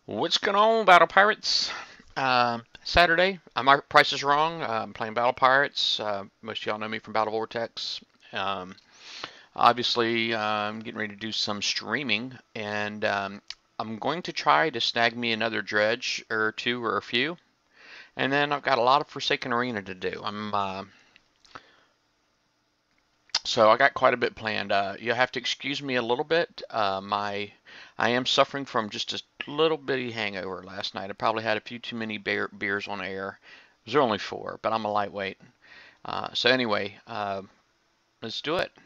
What's going on, Battle Pirates? Saturday. My price is wrong. I'm playing Battle Pirates. Most of y'all know me from Battle Vortex. Um, obviously, I'm getting ready to do some streaming, and I'm going to try to snag me another dredge or two or a few. And then I've got a lot of Forsaken Arena to do. So I got quite a bit planned. You'll have to excuse me a little bit. I am suffering from just a little bitty hangover last night. I probably had a few too many beers on air. It was only four, but I'm a lightweight. So anyway, let's do it.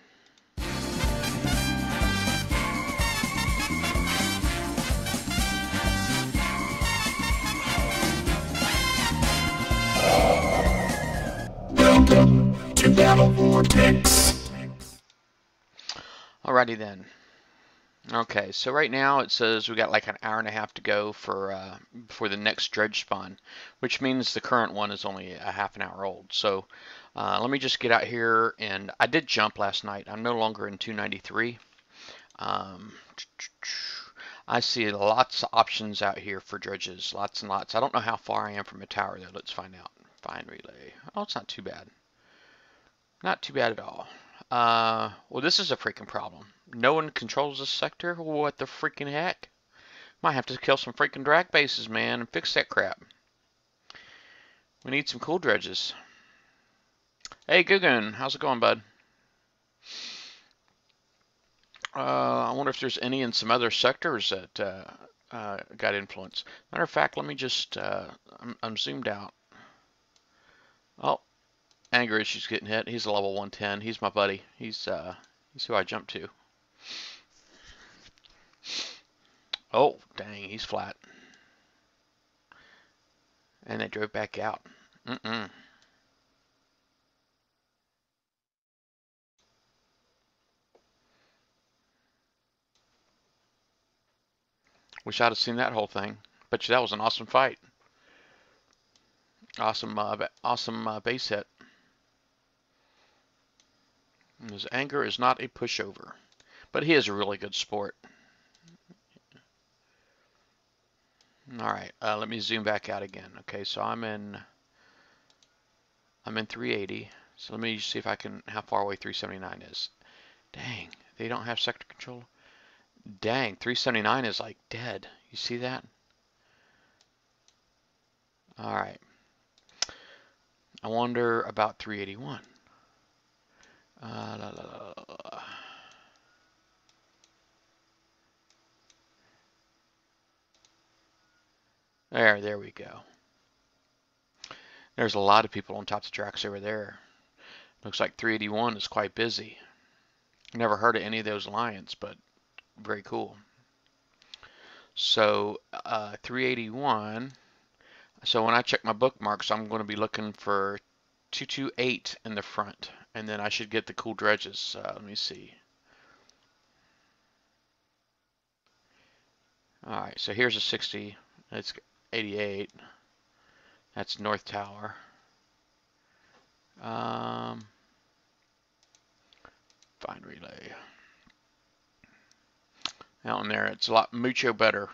Welcome to Battle Vortex. Alrighty then. Okay, so right now it says we got like an hour and a half to go for the next dredge spawn, which means the current one is only a half an hour old. So let me just get out here, and I did jump last night. I'm no longer in 293. Um, I see lots of options out here for dredges, lots and lots. I don't know how far I am from a tower though. Let's find out. Find relay. Oh, it's not too bad. Not too bad at all. Well, this is a freaking problem. No one controls this sector? What the freaking heck? Might have to kill some freaking drag bases, man, and fix that crap. We need some cool dredges. Hey, Guggen, how's it going, bud? I wonder if there's any in some other sectors that got influence. Matter of fact, let me just, I'm zoomed out. Oh, anger issues getting hit. He's a level 110. He's my buddy. He's who I jumped to. Oh, dang, he's flat. And they drove back out. Mm-mm. Wish I'd have seen that whole thing. Bet you that was an awesome fight. Awesome base hit. And his anger is not a pushover, but he is a really good sport. All right, let me zoom back out again. Okay, so I'm in 380. So let me see if I can how far away 379 is. Dang, they don't have sector control. Dang, 379 is like dead. You see that? All right. I wonder about 381. La, la, la. There we go. There's a lot of people on top of the tracks over there. Looks like 381 is quite busy. Never heard of any of those alliance, but very cool. So 381. So when I check my bookmarks, I'm going to be looking for 228 in the front, and then I should get the cool dredges. Let me see. All right, so here's a 60. It's 88. That's North Tower. Find relay. Out in there, it's a lot mucho better.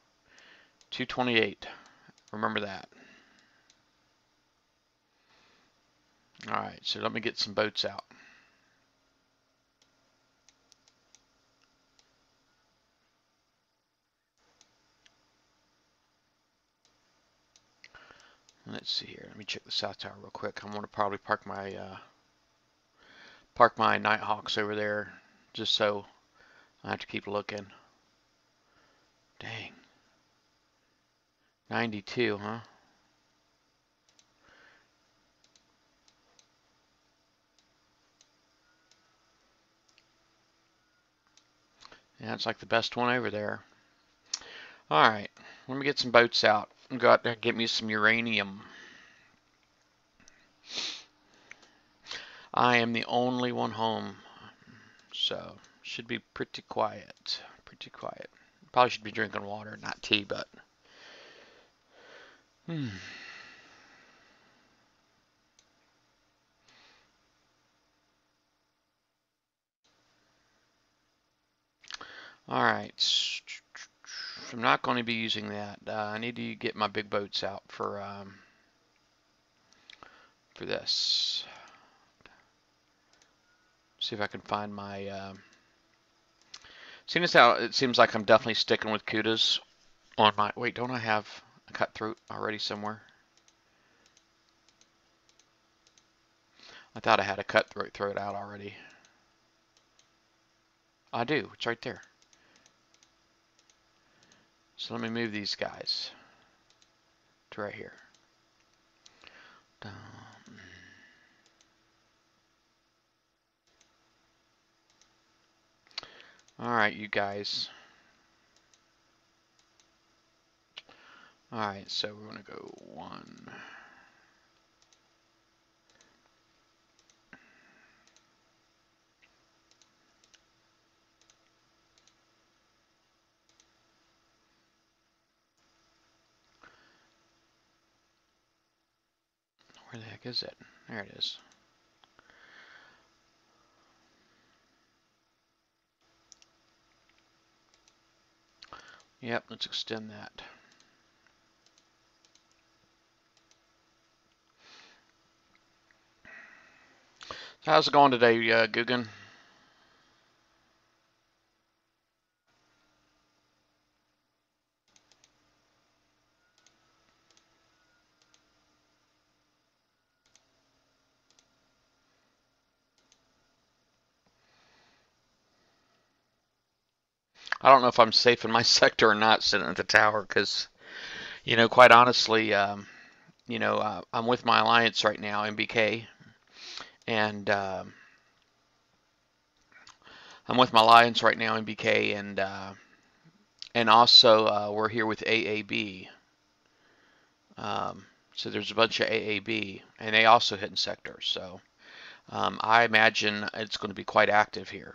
228. Remember that. All right, so let me get some boats out. Let's see here. Let me check the south tower real quick. I'm gonna probably park my Nighthawks over there, just so I have to keep looking. Dang. 92, huh? Yeah, it's like the best one over there. All right, let me get some boats out. Go out there and get me some uranium. I am the only one home, so should be pretty quiet. Pretty quiet. Probably should be drinking water, not tea, but. All right. I'm not going to be using that. I need to get my big boats out for this. See if I can find my. Seeing as how it seems like I'm definitely sticking with Kudas on my. Wait, don't I have a cutthroat already somewhere? I thought I had a cutthroat out already. I do. It's right there. So let me move these guys to right here. All right, you guys. All right, so we're gonna go one. Where the heck is it? There it is. Yep, let's extend that. So how's it going today, Guggen? I don't know if I'm safe in my sector or not sitting at the tower because, quite honestly, I'm with my alliance right now, MBK, and I'm with my alliance right now, MBK, and also we're here with AAB. So there's a bunch of AAB, and they also hit in sectors. So I imagine it's going to be quite active here.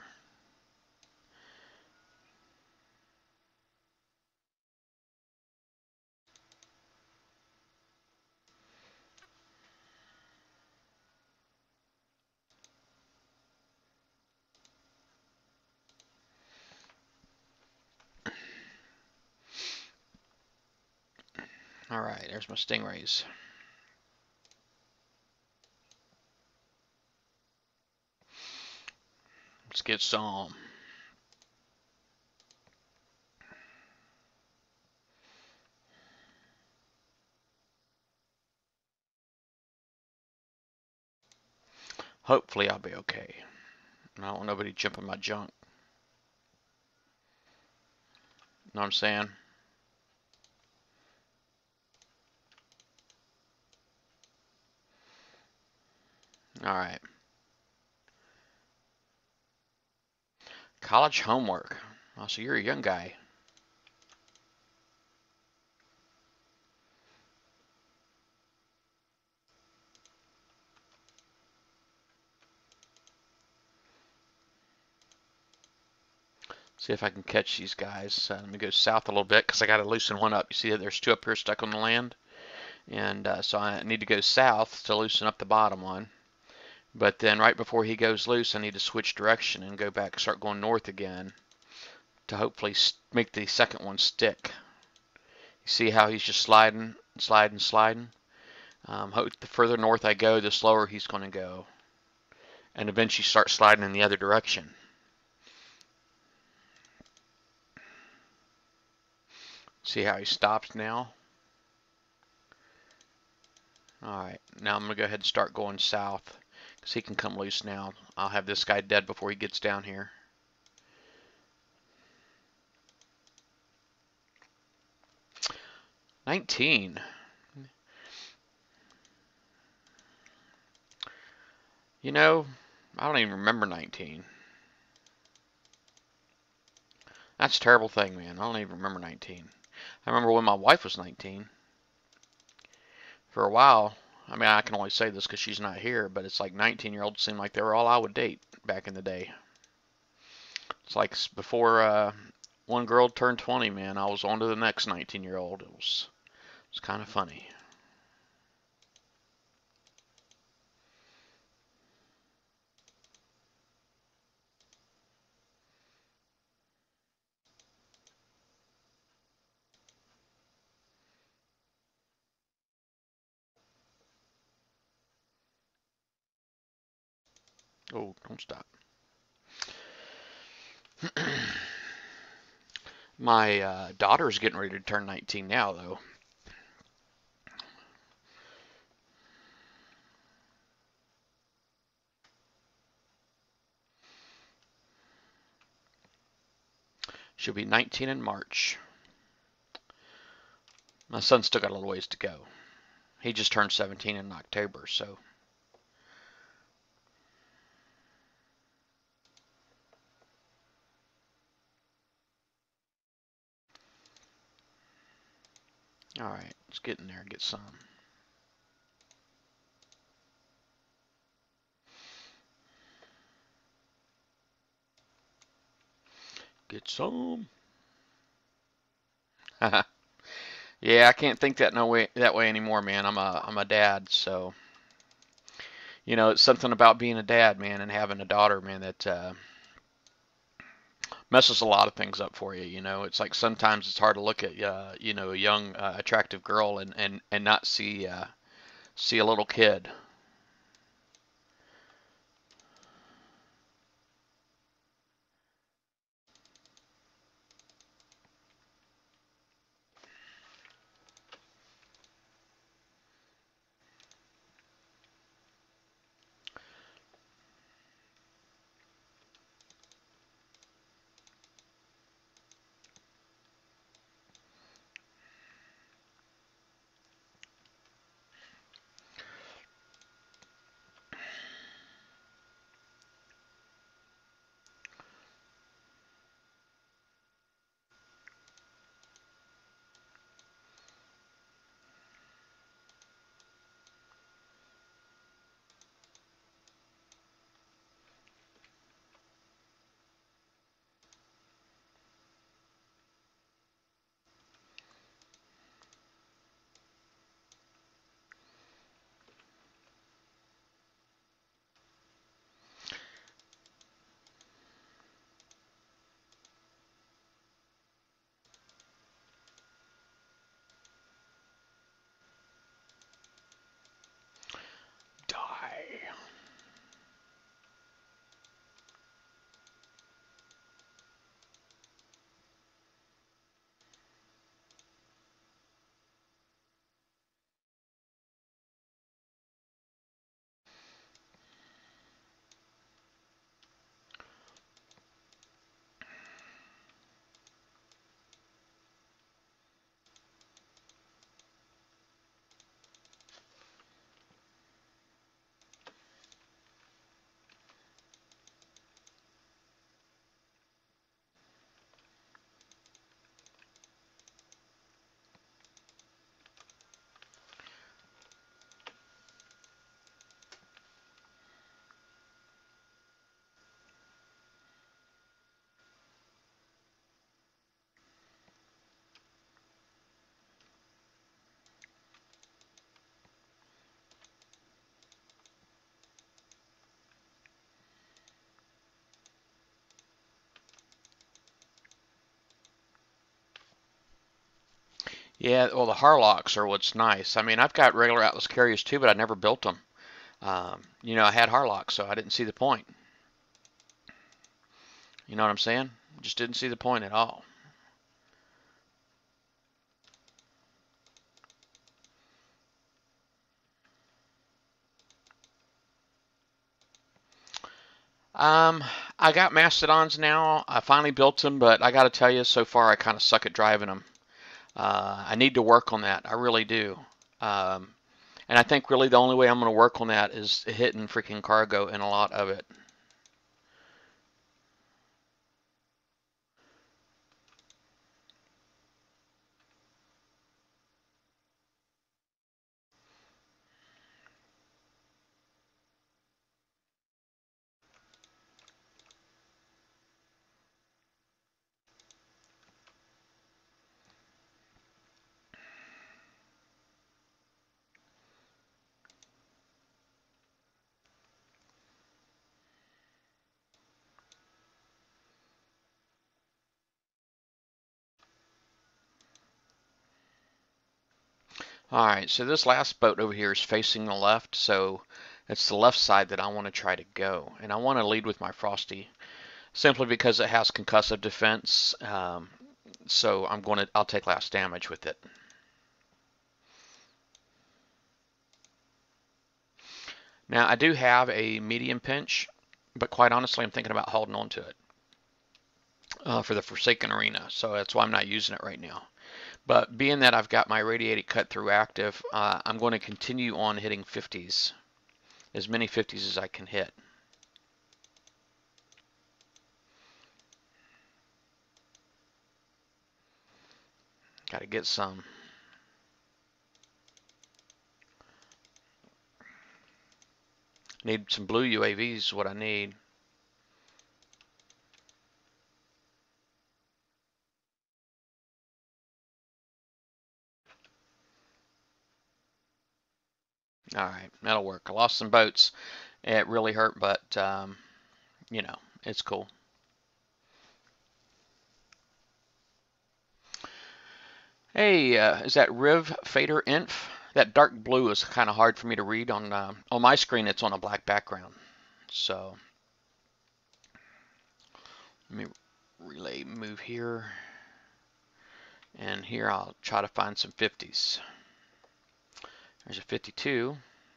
All right, there's my stingrays. Let's get some. Hopefully I'll be okay. I don't want nobody jumping my junk. Know what I'm saying? All right. College homework. Oh, so you're a young guy. See if I can catch these guys. Let me go south a little bit because I got to loosen one up. You see that there's two up here stuck on the land? And so I need to go south to loosen up the bottom one. But then right before he goes loose, I need to switch direction and go back, start going north again to hopefully make the second one stick. You see how he's just sliding, sliding, sliding? The further north I go, the slower he's going to go. And eventually start sliding in the other direction. See how he stops now? Alright, now I'm going to go ahead and start going south because he can come loose now. I'll have this guy dead before he gets down here. $19. You know, I don't even remember 19. That's a terrible thing, man. I don't even remember 19. I remember when my wife was 19. For a while, I mean, I can only say this because she's not here, but it's like 19-year-olds seemed like they were all I would date back in the day. It's like before one girl turned 20, man, I was on to the next 19-year-old. It was kind of funny. Oh, don't stop. My daughter's getting ready to turn 19 now, though. She'll be 19 in March. My son's still got a little ways to go. He just turned 17 in October, so. All right, let's get in there and get some. Get some. Yeah, I can't think that way anymore, man. I'm a dad, so it's something about being a dad, man, and having a daughter, man, that messes a lot of things up for you. It's like sometimes it's hard to look at a young attractive girl and not see a little kid. Die. Yeah, well, the Harlocks are what's nice. I mean, I've got regular Atlas carriers too, but I never built them. I had Harlocks, so I didn't see the point. You know what I'm saying? Just didn't see the point at all. Um, I got Mastodons now. I finally built them, but I got to tell you, so far I kind of suck at driving them. I need to work on that. I really do. Um, and I think really the only way I'm going to work on that is hitting freaking cargo in a lot of it. All right, so this last boat over here is facing the left, so It's the left side that I want to try to go, and I want to lead with my Frosty simply because it has concussive defense. So I'll take less damage with it. Now I do have a medium pinch, but quite honestly, I'm thinking about holding on to it for the Forsaken Arena, so that's why I'm not using it right now. But being that I've got my Radiated Cut Through active, I'm going to continue on hitting 50s, as many 50s as I can hit. Got to get some. Need some blue UAVs is what I need. All right, that'll work. I lost some boats. It really hurt, but you know, it's cool. Hey, is that Riv Fader Inf? That dark blue is kind of hard for me to read on my screen. It's on a black background. So let me relay move here, and here I'll try to find some 50s. There's a 52,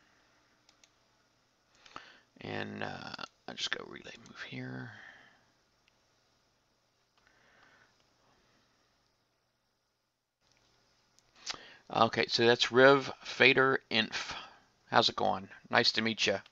and I'll just go relay move here. Okay, so that's Riv Fader Inf. How's it going? Nice to meet you.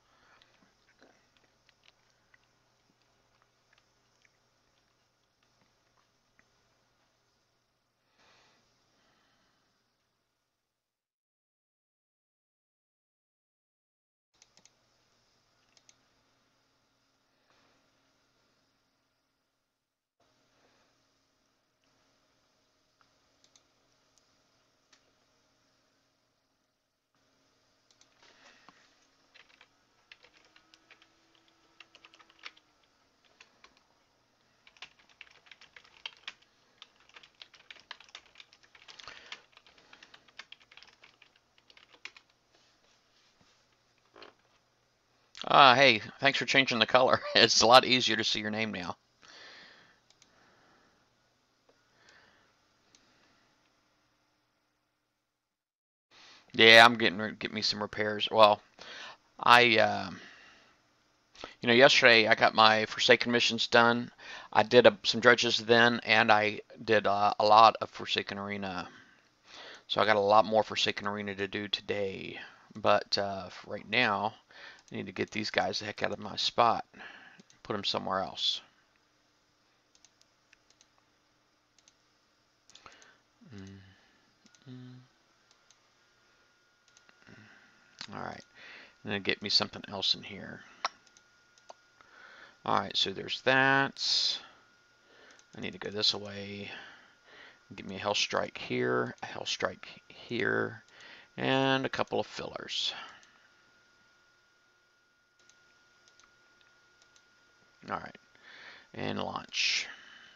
Hey, thanks for changing the color. It's a lot easier to see your name now. Yeah, I'm getting me some repairs. Well, I yesterday I got my Forsaken missions done. I did some dredges then, and I did a lot of Forsaken Arena. So I got a lot more Forsaken Arena to do today. But for right now, I need to get these guys the heck out of my spot. Put them somewhere else. Mm -hmm. All right, and then get me something else in here. All right, so there's that. I need to go this way. Give me a Hell Strike here, a Hell Strike here, and a couple of fillers. All right, and launch.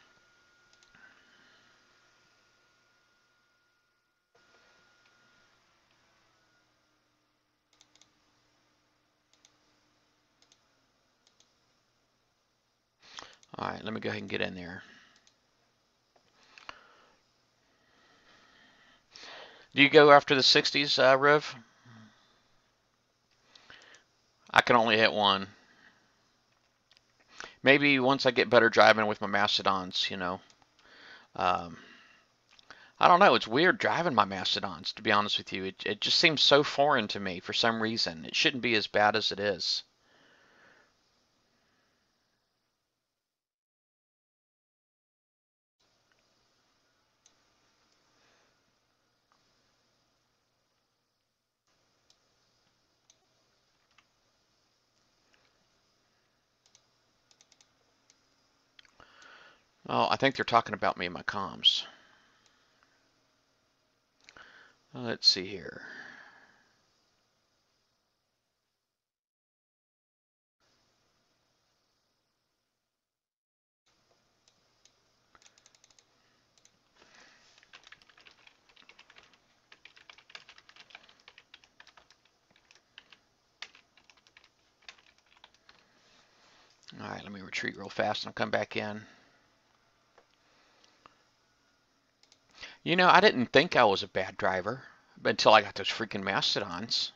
All right, let me go ahead and get in there. Do you go after the 60s, Riv? I can only hit one. Maybe once I get better driving with my Mastodons, Um, I don't know. It's weird driving my Mastodons, to be honest with you. It just seems so foreign to me for some reason. It shouldn't be as bad as it is. Oh, I think they're talking about me in my comms. Let's see here. All right, let me retreat real fast and I'll come back in. You know, I didn't think I was a bad driver until I got those freaking mastodons.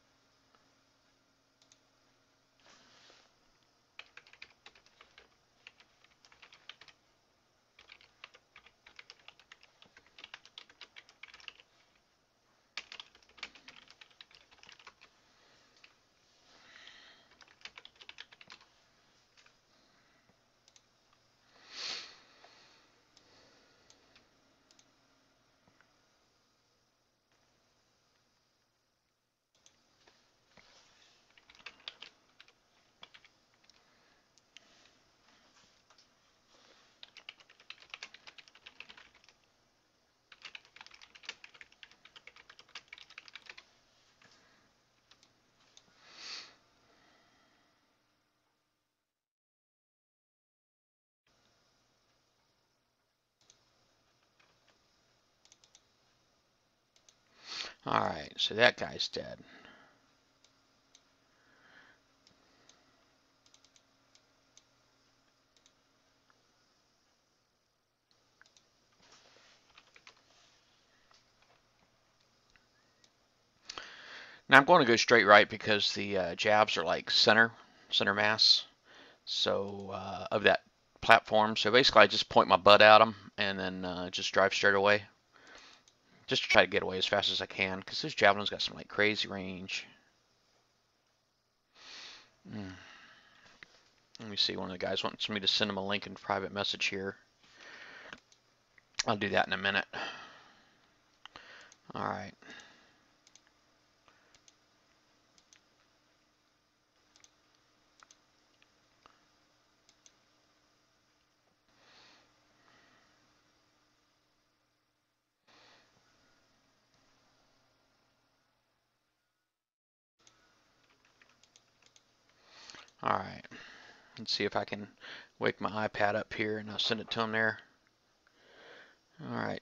All right, so that guy's dead. Now I'm going to go straight right because the jabs are like center mass. So of that platform. So basically, I just point my butt at them and then just drive straight away, just to try to get away as fast as I can. Because this javelin's got some like crazy range. Mm. Let me see. One of the guys wants me to send him a link in private message here. I'll do that in a minute. All right. All right. Let's see if I can wake my iPad up here and I'll send it to him there. All right.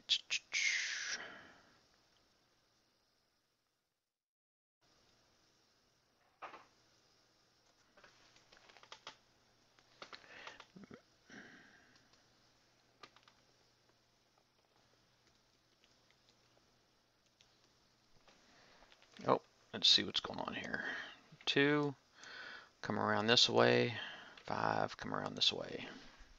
Oh, let's see what's going on here. 2, come around this way. 5, come around this way.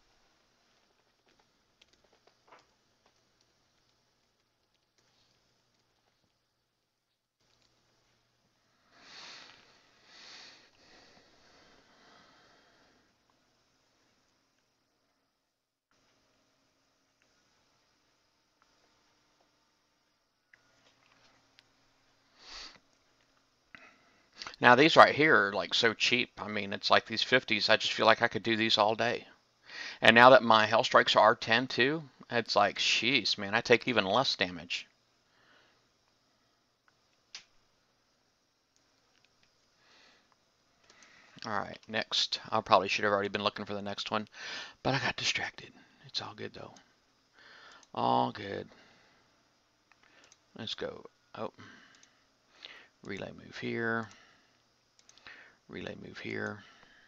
Now these right here are like so cheap. I mean, it's like these 50s. I just feel like I could do these all day. And now that my Hell Strikes are R10 too, it's like, jeez, man, I take even less damage. All right, next. I probably should have already been looking for the next one, but I got distracted. It's all good though. All good. Let's go. Oh, relay move here. Relay move here.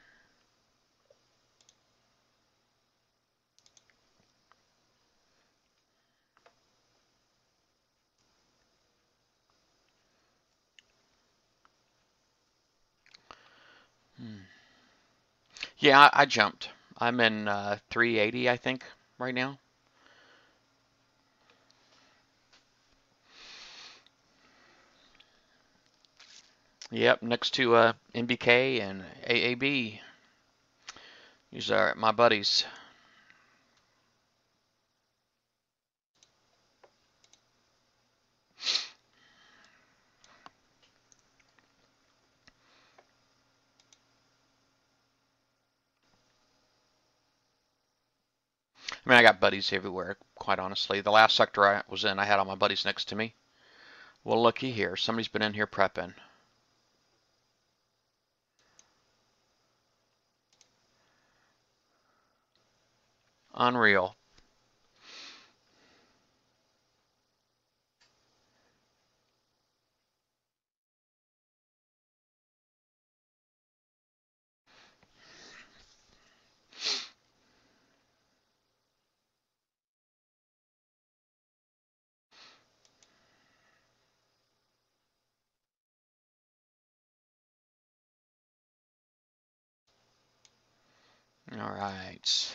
Hmm. Yeah, I jumped. I'm in 380, I think, right now. Yep, next to NBK and AAB. These are my buddies. I mean, I got buddies everywhere, quite honestly. The last sector I was in, I had all my buddies next to me. Well, looky here. Somebody's been in here prepping. Unreal. All right.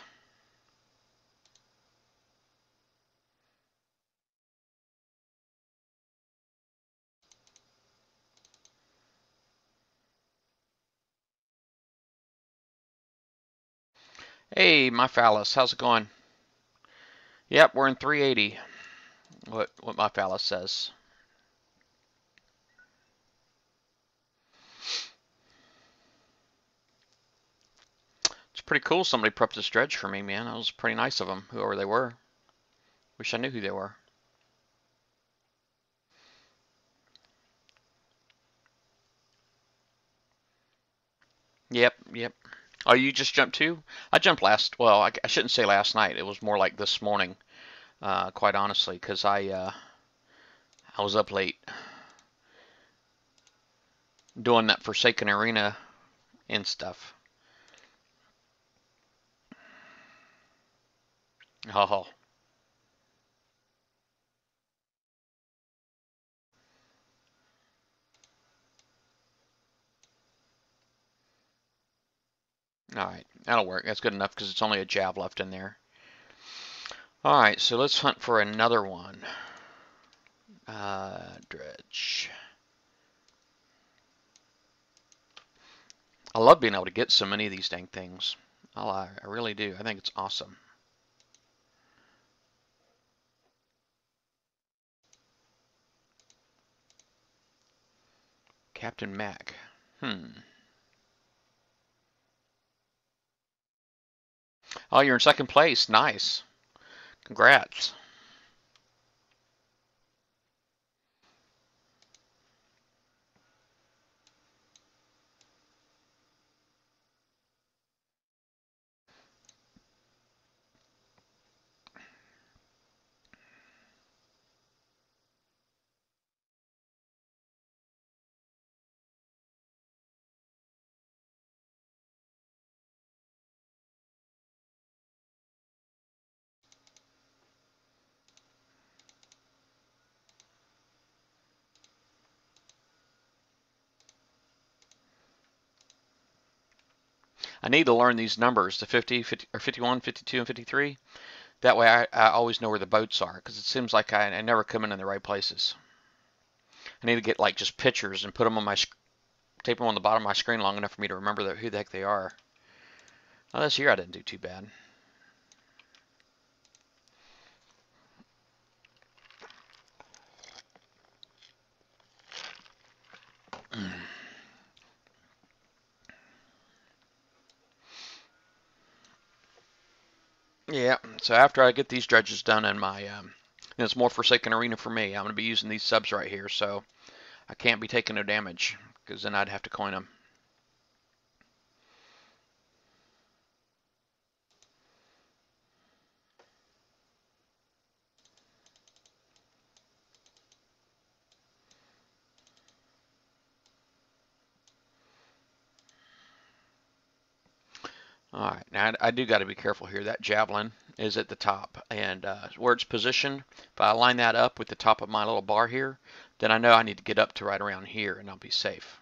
Hey, my phallus, how's it going? Yep, we're in 380. What my phallus says. It's pretty cool somebody prepped this dredge for me, man. That was pretty nice of them, whoever they were. Wish I knew who they were. Yep, yep. Oh, you just jumped too? I jumped last, well, I shouldn't say last night. It was more like this morning, quite honestly, because I was up late doing that Forsaken Arena and stuff. Oh, all right. That'll work. That's good enough because it's only a jab left in there. All right, so let's hunt for another one. Dredge. I love being able to get so many of these dang things. I really do. I think it's awesome. Captain Mac. Oh, you're in second place. Nice. Congrats. I need to learn these numbers, the 50, 50 or 51, 52, and 53. That way I always know where the boats are because it seems like I never come in the right places. I need to get like just pictures and put them on my tape them on the bottom of my screen long enough for me to remember who the heck they are. Oh, this year I didn't do too bad. Yeah, so after I get these dredges done in my, it's more Forsaken Arena for me. I'm going to be using these subs right here, so I can't be taking no damage because then I'd have to coin them. All right, now I do got to be careful here. That javelin is at the top, and where it's positioned, if I line that up with the top of my little bar here, then I know I need to get up to right around here, and I'll be safe.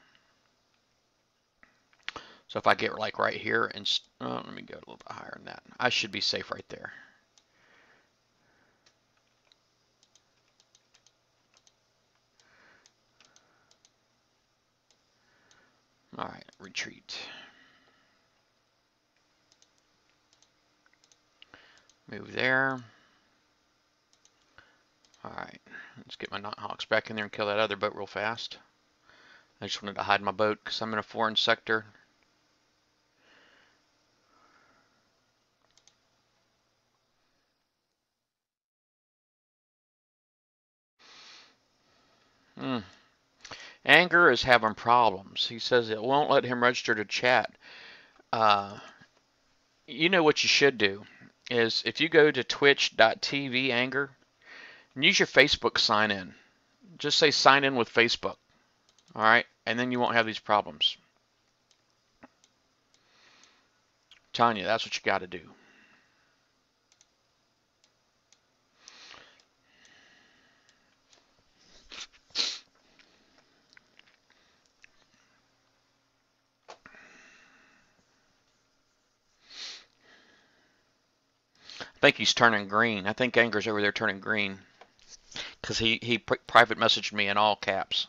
So if I get like right here, and let me go a little bit higher than that, I should be safe right there. All right, retreat. Move there. All right, let's get my Nighthawks back in there and kill that other boat real fast. I just wanted to hide my boat because I'm in a foreign sector. Hmm. Anger is having problems. He says it won't let him register to chat. Uh, you know what you should do is if you go to twitch.tv anger and use your Facebook sign in. Just say sign in with Facebook. All right, and then you won't have these problems. Tanya, that's what you got to do. think he's turning green. I think Anger's over there turning green because he private messaged me in all caps.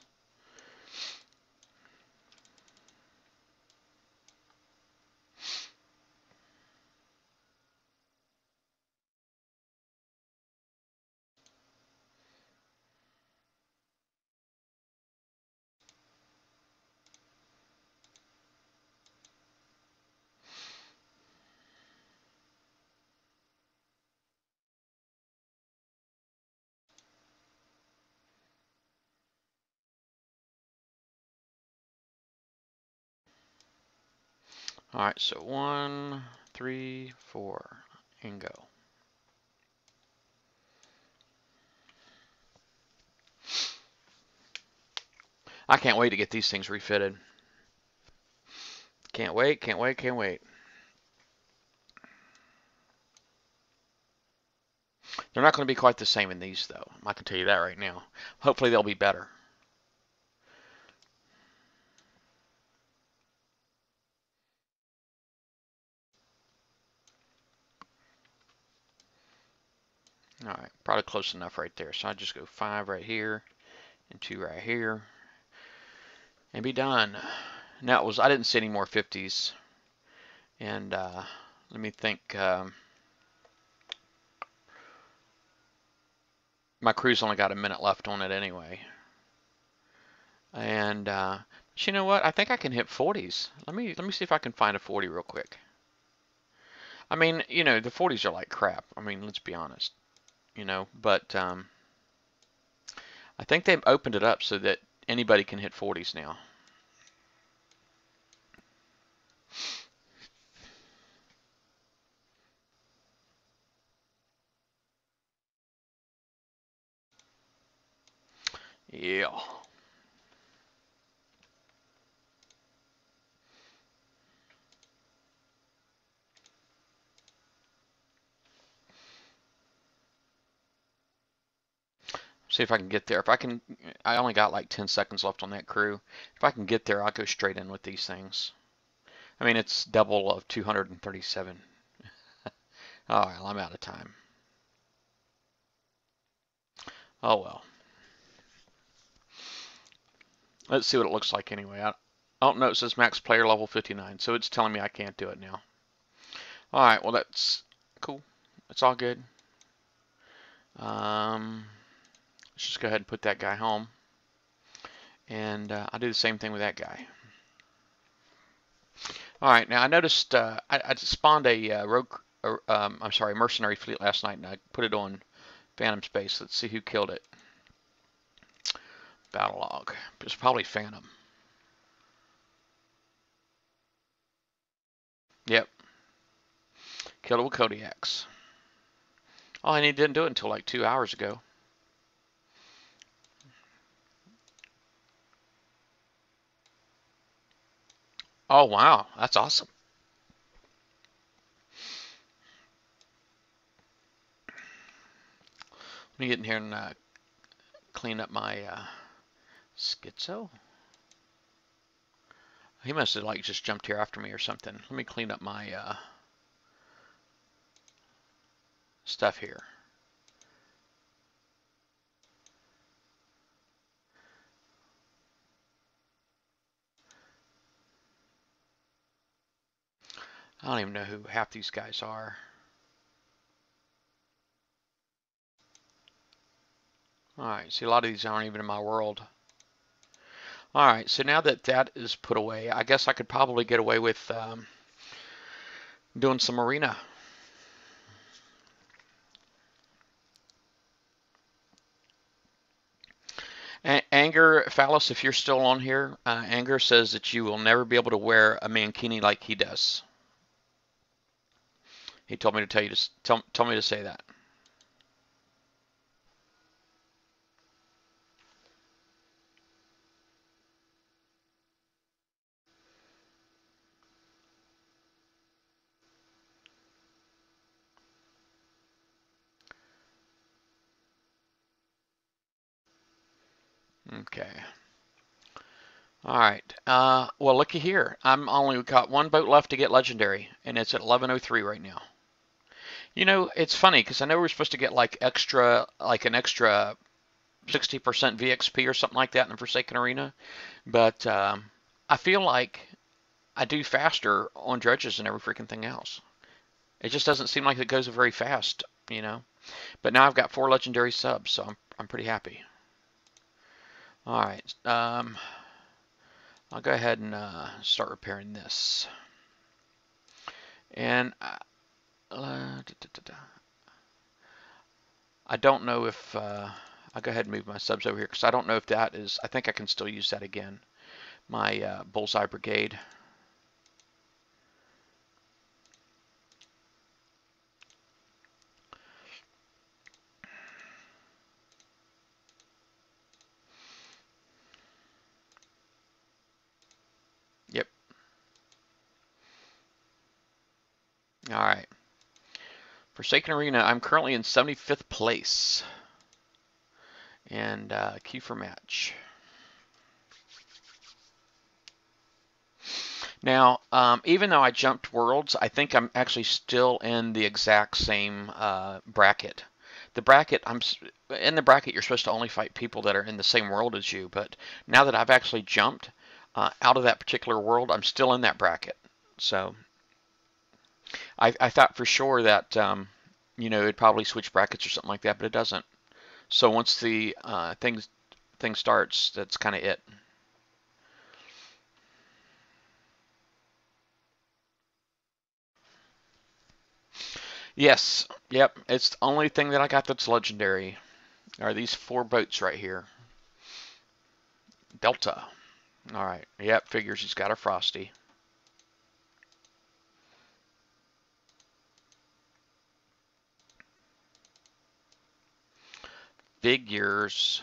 All right, so 1, 3, 4, and go. I can't wait to get these things refitted. Can't wait, can't wait, can't wait. They're not going to be quite the same in these, though. I can tell you that right now. Hopefully they'll be better. All right, probably close enough right there. So I just go 5 right here and 2 right here and be done. Now I didn't see any more 50s. And let me think. My crew's only got a minute left on it anyway. And but you know what? I think I can hit 40s. Let me see if I can find a 40 real quick. I mean, you know, the 40s are like crap. I mean, let's be honest. You know, but I think they've opened it up so that anybody can hit 40s now. Yeah. See if I can get there. If I can, I only got like 10 seconds left on that crew. If I can get there, I'll go straight in with these things. I mean, it's double of 237. All right, well, I'm out of time. Oh well. Let's see what it looks like anyway. I don't know. It says max player level 59, so it's telling me I can't do it now. All right, well that's cool. It's all good. Let's just go ahead and put that guy home, and I'll do the same thing with that guy. All right, now I noticed I spawned a rogue, I'm sorry, mercenary fleet last night, and I put it on Phantom Space. Let's see who killed it. Battle log. It's probably Phantom. Yep, killed it with Kodiaks. Oh, and he didn't do it until like 2 hours ago. Oh wow, that's awesome. Let me get in here and clean up my schizo. He must have like just jumped here after me or something. Let me clean up my stuff here. I don't even know who half these guys are. Alright, see, a lot of these aren't even in my world. Alright, so now that that is put away, I guess I could probably get away with doing some arena. Anger, Phallus, if you're still on here, Anger says that you will never be able to wear a mankini like he does. He told me to tell you to tell me to say that. Okay. All right. Well, looky here. I'm only got one boat left to get legendary, and it's at 11:03 right now. You know, it's funny because I know we're supposed to get like extra, like an extra 60% VXP or something like that in the Forsaken Arena, but I feel like I do faster on dredges than every freaking thing else. It just doesn't seem like it goes very fast, you know. But now I've got 4 legendary subs, so I'm pretty happy. All right, I'll go ahead and start repairing this. And I don't know if I'll go ahead and move my subs over here because I don't know if that is. I think I can still use that again. My Bullseye Brigade. Yep. All right. Forsaken Arena. I'm currently in 75th place. And queue for match. Now, even though I jumped worlds, I think I'm actually still in the exact same bracket. The bracket, in the bracket, you're supposed to only fight people that are in the same world as you. But now that I've actually jumped out of that particular world, I'm still in that bracket. So I thought for sure that you know, it'd probably switch brackets or something like that, but it doesn't. So once the thing starts, that's kind of it. Yes, yep. It's the only thing that I got that's legendary. Are these 4 boats right here? Delta. All right. Yep. Figures he's got a Frosty. Figures.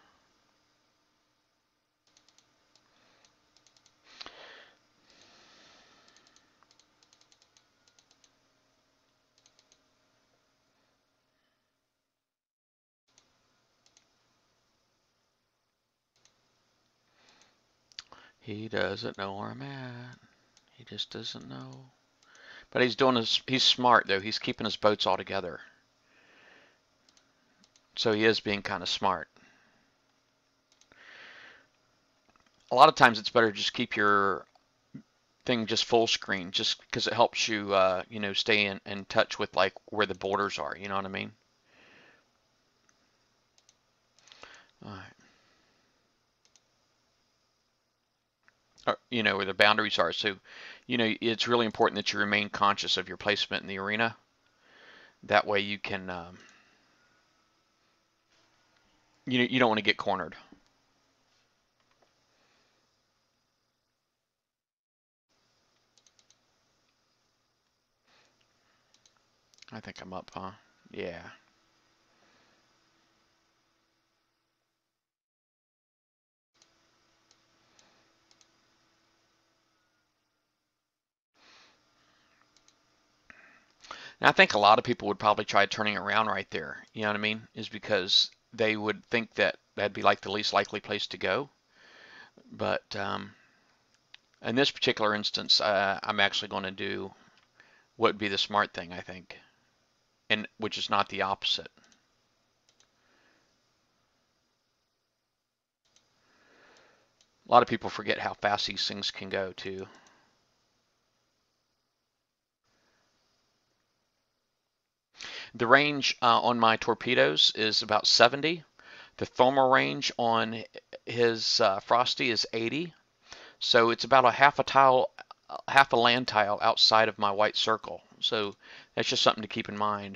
He doesn't know where I'm at. He just doesn't know. But he's smart though. He's keeping his boats all together. So he is being kind of smart. A lot of times it's better to just keep your thing just full screen, just because it helps you, you know, stay in touch with like where the borders are. You know what I mean? All right. Or, you know, where the boundaries are. So, you know, it's really important that you remain conscious of your placement in the arena. That way you can, you don't want to get cornered. I think I'm up, huh? Yeah. And I think a lot of people would probably try turning around right there. You know what I mean? Is because they would think that that'd be like the least likely place to go. But in this particular instance, I'm actually going to do what would be the smart thing, I think, and which is not the opposite. A lot of people forget how fast these things can go too. The range on my torpedoes is about 70. The thermal range on his Frosty is 80. So it's about a half a land tile outside of my white circle. So that's just something to keep in mind.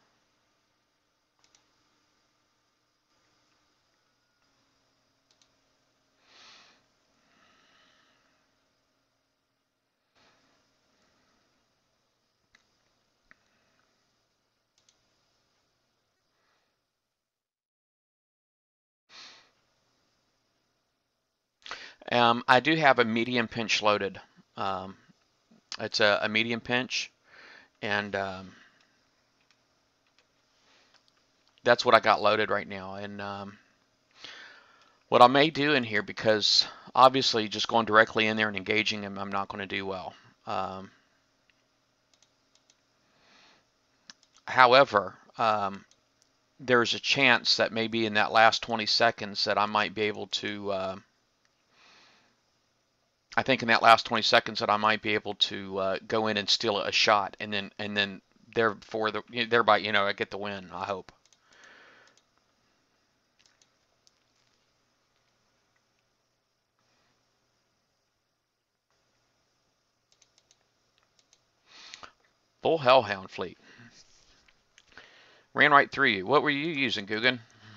I do have a medium pinch loaded. Um, it's a medium pinch, and that's what I got loaded right now. And what I may do in here, because obviously just going directly in there and engaging him, I'm not going to do well. However, there's a chance that maybe in that last 20 seconds that I might be able to. I think in that last 20 seconds that I might be able to go in and steal a shot, and then thereby I get the win. I hope. Full Hellhound fleet ran right through you. What were you using, Guggen?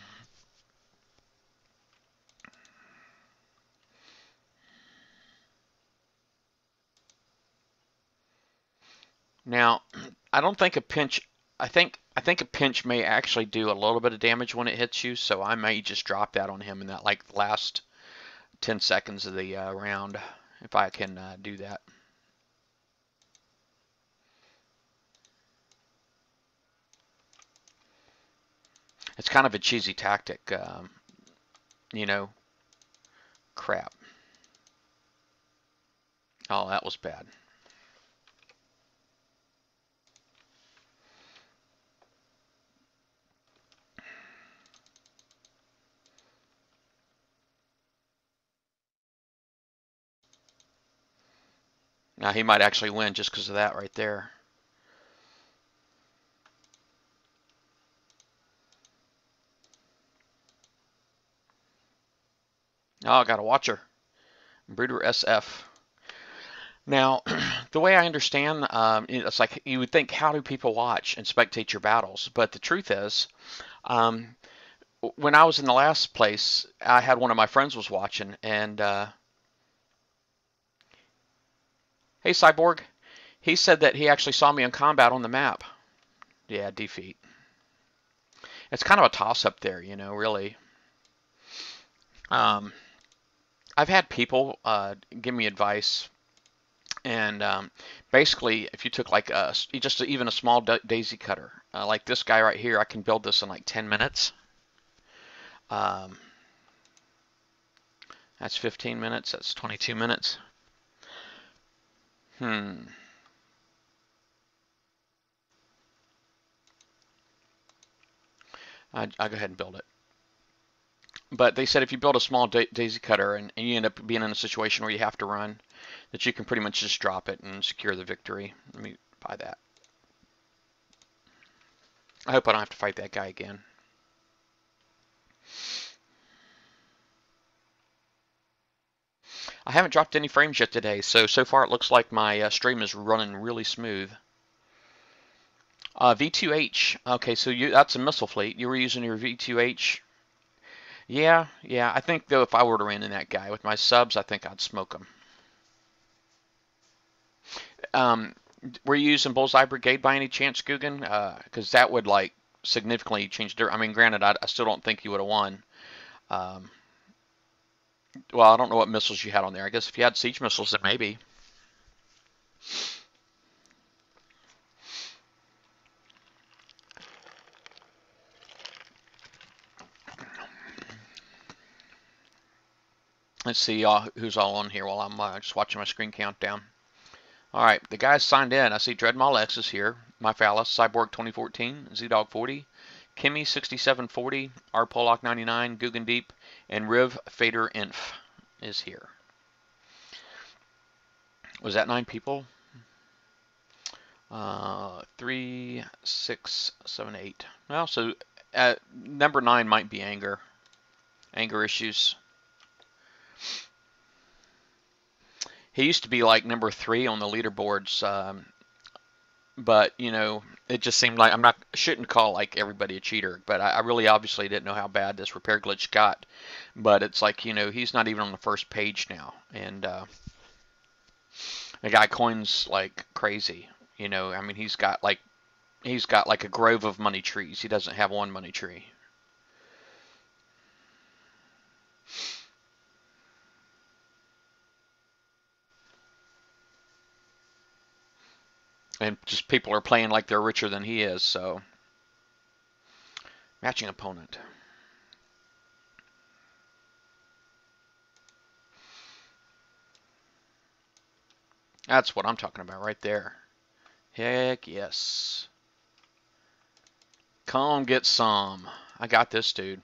Now, I don't think a pinch. I think a pinch may actually do a little bit of damage when it hits you, so I may just drop that on him in that like last 10 seconds of the round if I can do that. It's kind of a cheesy tactic, you know. Crap. Oh, that was bad. Now he might actually win just because of that right there. Oh, I got a watcher. Brooder SF. Now, the way I understand, it's like you would think, how do people watch and spectate your battles? But the truth is, um, when I was in the last place, I had one of my friends was watching, and hey, Cyborg, he said that he actually saw me in combat on the map. Yeah, defeat. It's kind of a toss-up there, really. Um, I've had people give me advice, and basically, if you took like just even a small daisy cutter, like this guy right here, I can build this in like 10 minutes. Um, that's 15 minutes. That's 22 minutes. Hmm. I'll go ahead and build it. But they said if you build a small daisy cutter and you end up being in a situation where you have to run, that you can pretty much just drop it and secure the victory. Let me buy that. I hope I don't have to fight that guy again. I haven't dropped any frames yet today, so far it looks like my stream is running really smooth. V2H. Okay, so that's a missile fleet. You were using your V2H. Yeah, yeah. I think though if I were to run in that guy with my subs, I think I'd smoke him. Um, were you using Bullseye Brigade by any chance, Guggen? Because that would like significantly change. I mean, granted, I still don't think you would have won. Um, well, I don't know what missiles you had on there. I guess if you had siege missiles, then maybe. Let's see who's all on here while I'm just watching my screen countdown. All right, the guys signed in. I see Dreadmaul X is here. My Phallus, Cyborg 2014, Z-Dog 40, Kimmy 6740, R Pollock 99, Guggen Deep, and Riv Fader Inf is here. Was that 9 people? 3, 6, 7, 8. Well, so number 9 might be anger issues. He used to be like number 3 on the leaderboards, but it just seemed like shouldn't call like everybody a cheater, but I really obviously didn't know how bad this repair glitch got. But it's like he's not even on the first page now, and the guy coins like crazy. I mean he's got like a grove of money trees. He doesn't have one money tree. And just people are playing like they're richer than he is, so matching opponent. That's what I'm talking about right there. Heck yes. Come get some. I got this, dude.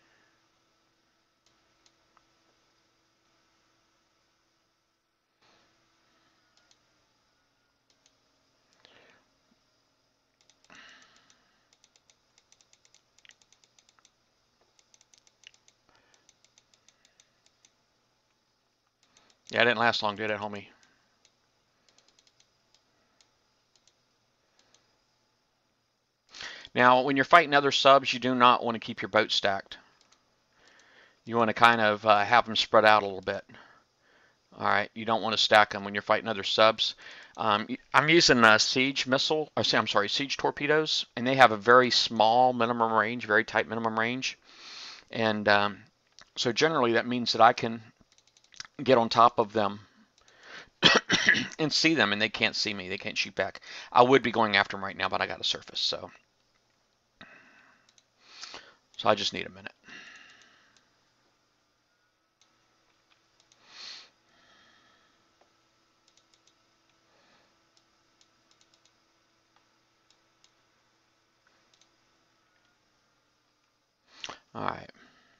Yeah, it didn't last long, did it, homie? Now, when you're fighting other subs, you do not want to keep your boat stacked. You want to kind of have them spread out a little bit. All right, you don't want to stack them when you're fighting other subs. I'm using siege missile, I'm sorry, siege torpedoes, and they have a very small minimum range, very tight minimum range. And so generally that means that I can get on top of them and see them, and they can't see me. They can't shoot back. I would be going after them right now, but I got a surface, so I just need a minute. All right.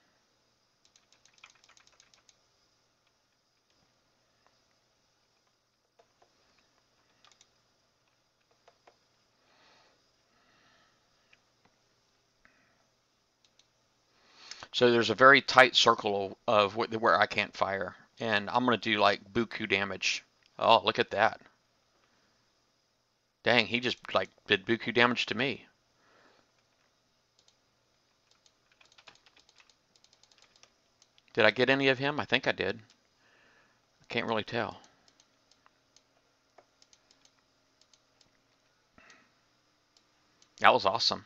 So there's a very tight circle of where I can't fire, and I'm gonna do like buku damage. Oh, look at that! Dang, he just like did buku damage to me. Did I get any of him? I think I did. I can't really tell. That was awesome.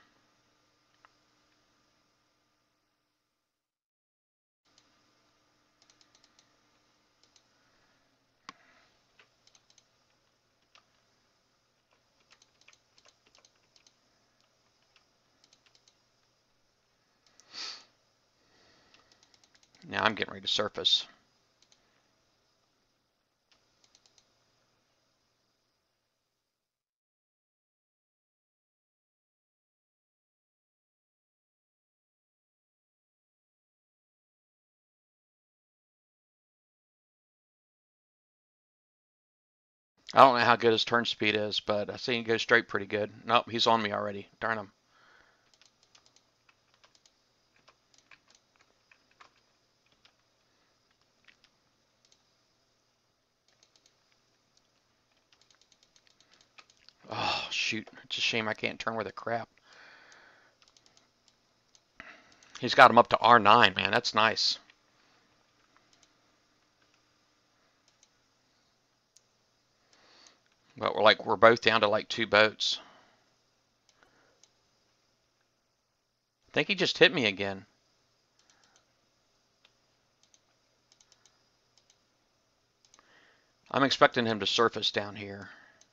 Now I'm getting ready to surface. I don't know how good his turn speed is, but I see he goes straight pretty good. Nope, he's on me already. Darn him. Oh, shoot. It's a shame I can't turn with a crap. He's got him up to R9, man. That's nice. But we're both down to like 2 boats. I think he just hit me again. I'm expecting him to surface down here.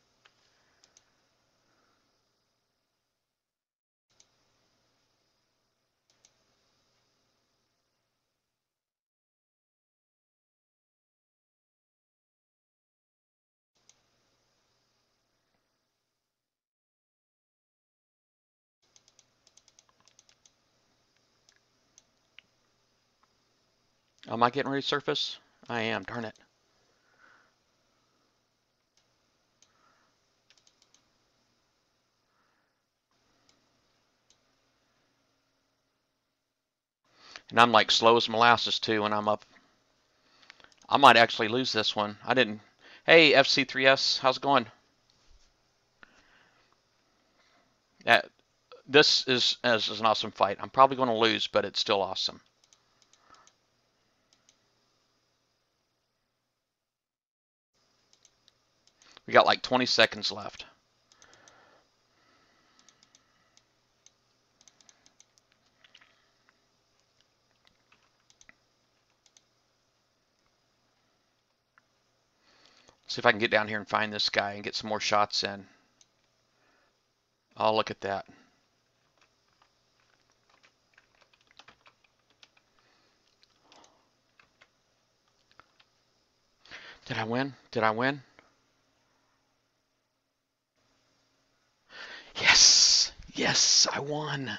Am I getting ready to surface? I am, darn it. And I'm like slow as molasses too when I'm up. I might actually lose this one. I didn't. Hey, FC3S, how's it going? Uh, this is an awesome fight. I'm probably going to lose, but it's still awesome. We got like 20 seconds left. See if I can get down here and find this guy and get some more shots in. Oh, look at that. Did I win? Did I win? Yes! Yes! Yes, I won.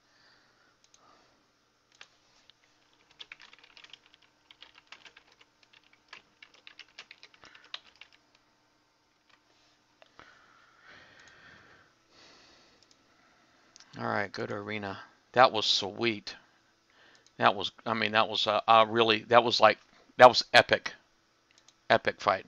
All right, go to arena. That was sweet. That was, I mean, that was really, that was like, that was epic, epic fight.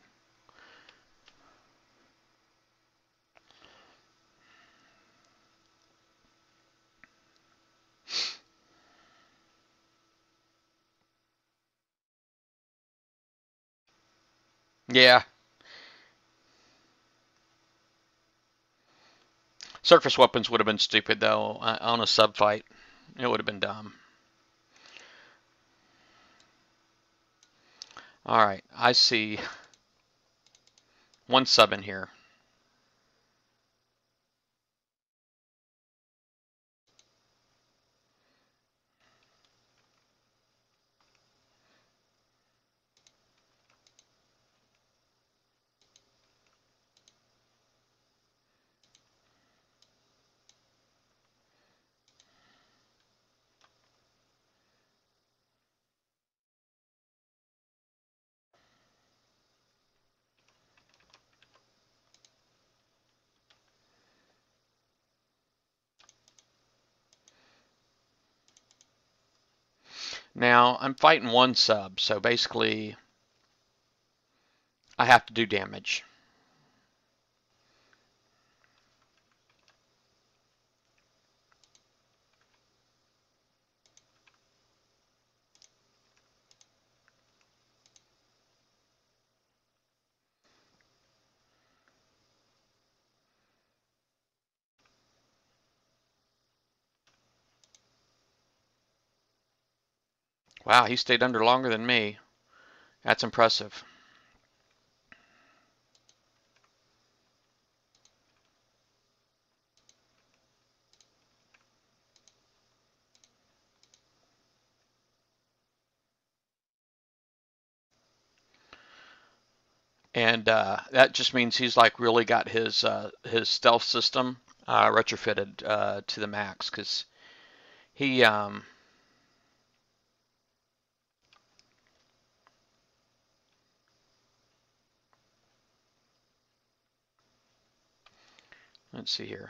Yeah, surface weapons would have been stupid though on a sub fight. It would have been dumb. All right, I see one sub in here. Now I'm fighting one sub, so basically I have to do damage. Wow, he stayed under longer than me. That's impressive. And that just means he's like really got his stealth system retrofitted to the max because he let's see here.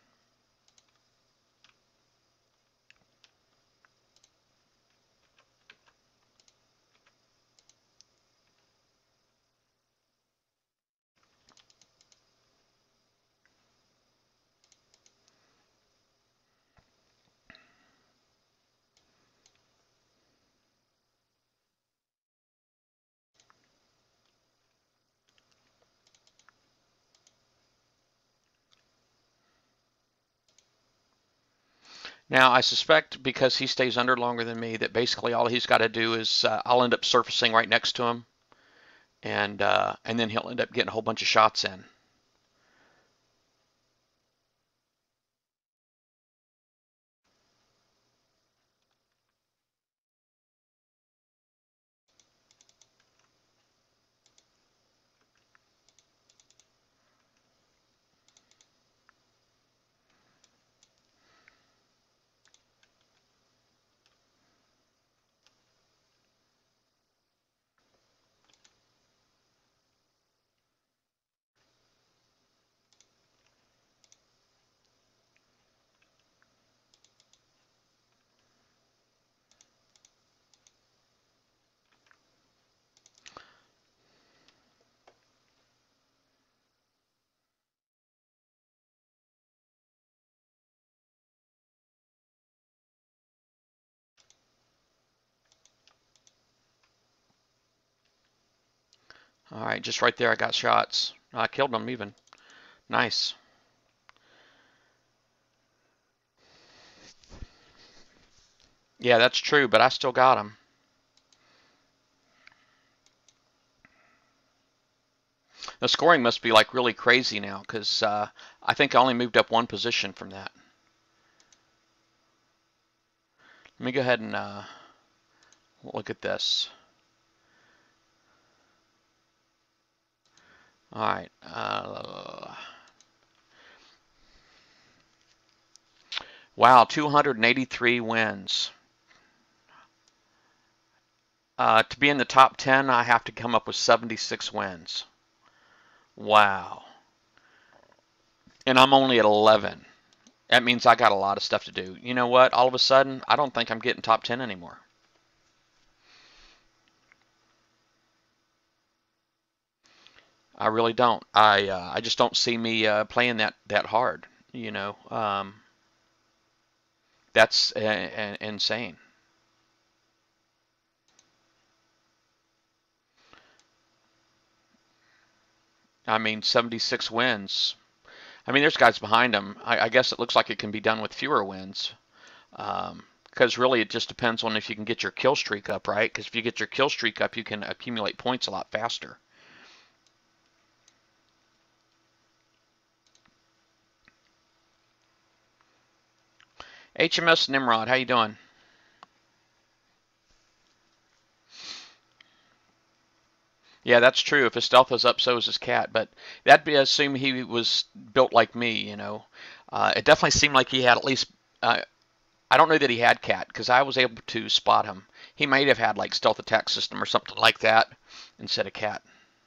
Now I suspect because he stays under longer than me that basically all he's got to do is I'll end up surfacing right next to him, and then he'll end up getting a whole bunch of shots in. All right, just right there I got shots. I killed him even. Nice. Yeah, that's true, but I still got him. The scoring must be like really crazy now because I think I only moved up one position from that. Let me go ahead and look at this. All right. Wow, 283 wins. To be in the top 10, I have to come up with 76 wins. Wow. And I'm only at 11. That means I got a lot of stuff to do. You know what? All of a sudden, I don't think I'm getting top 10 anymore. I really don't. I just don't see me playing that hard. You know, that's insane. I mean, 76 wins. I mean, there's guys behind him. I guess it looks like it can be done with fewer wins. Because really, it just depends on if you can get your kill streak up, right? Because if you get your kill streak up, you can accumulate points a lot faster. HMS Nimrod, how you doing? Yeah, that's true. If his stealth was up, so was his cat. But that'd be assume he was built like me. It definitely seemed like he had at least. I don't know that he had cat because I was able to spot him. He might have had like stealth attack system or something like that instead of cat.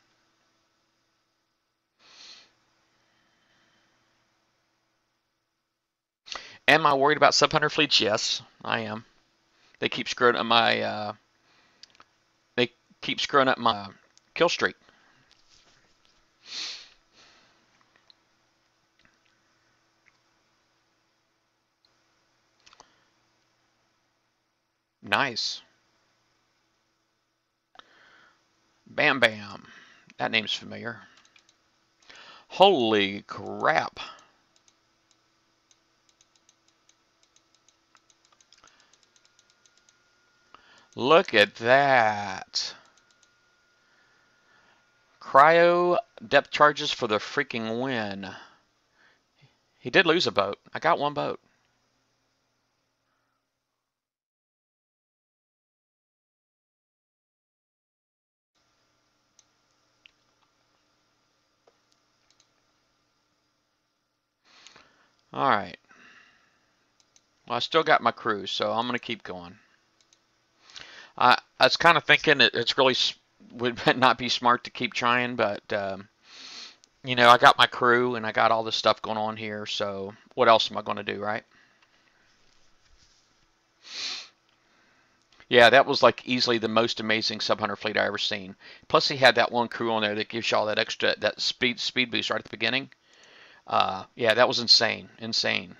Am I worried about sub hunter fleets? Yes, I am. They keep screwing up my. They keep screwing up my kill streak. Nice. Bam Bam. That name's familiar. Holy crap. Look at that. Cryo depth charges for the freaking win. He did lose a boat. I got one boat. All right. Well, I still got my crew, so I'm going to keep going. I was kind of thinking it's really would not be smart to keep trying, but I got my crew and I got all this stuff going on here, so what else am I going to do, right? Yeah, that was like easily the most amazing sub hunter fleet I ever seen. Plus, he had that one crew on there that gives you all that extra that speed boost right at the beginning. Yeah, that was insane, insane.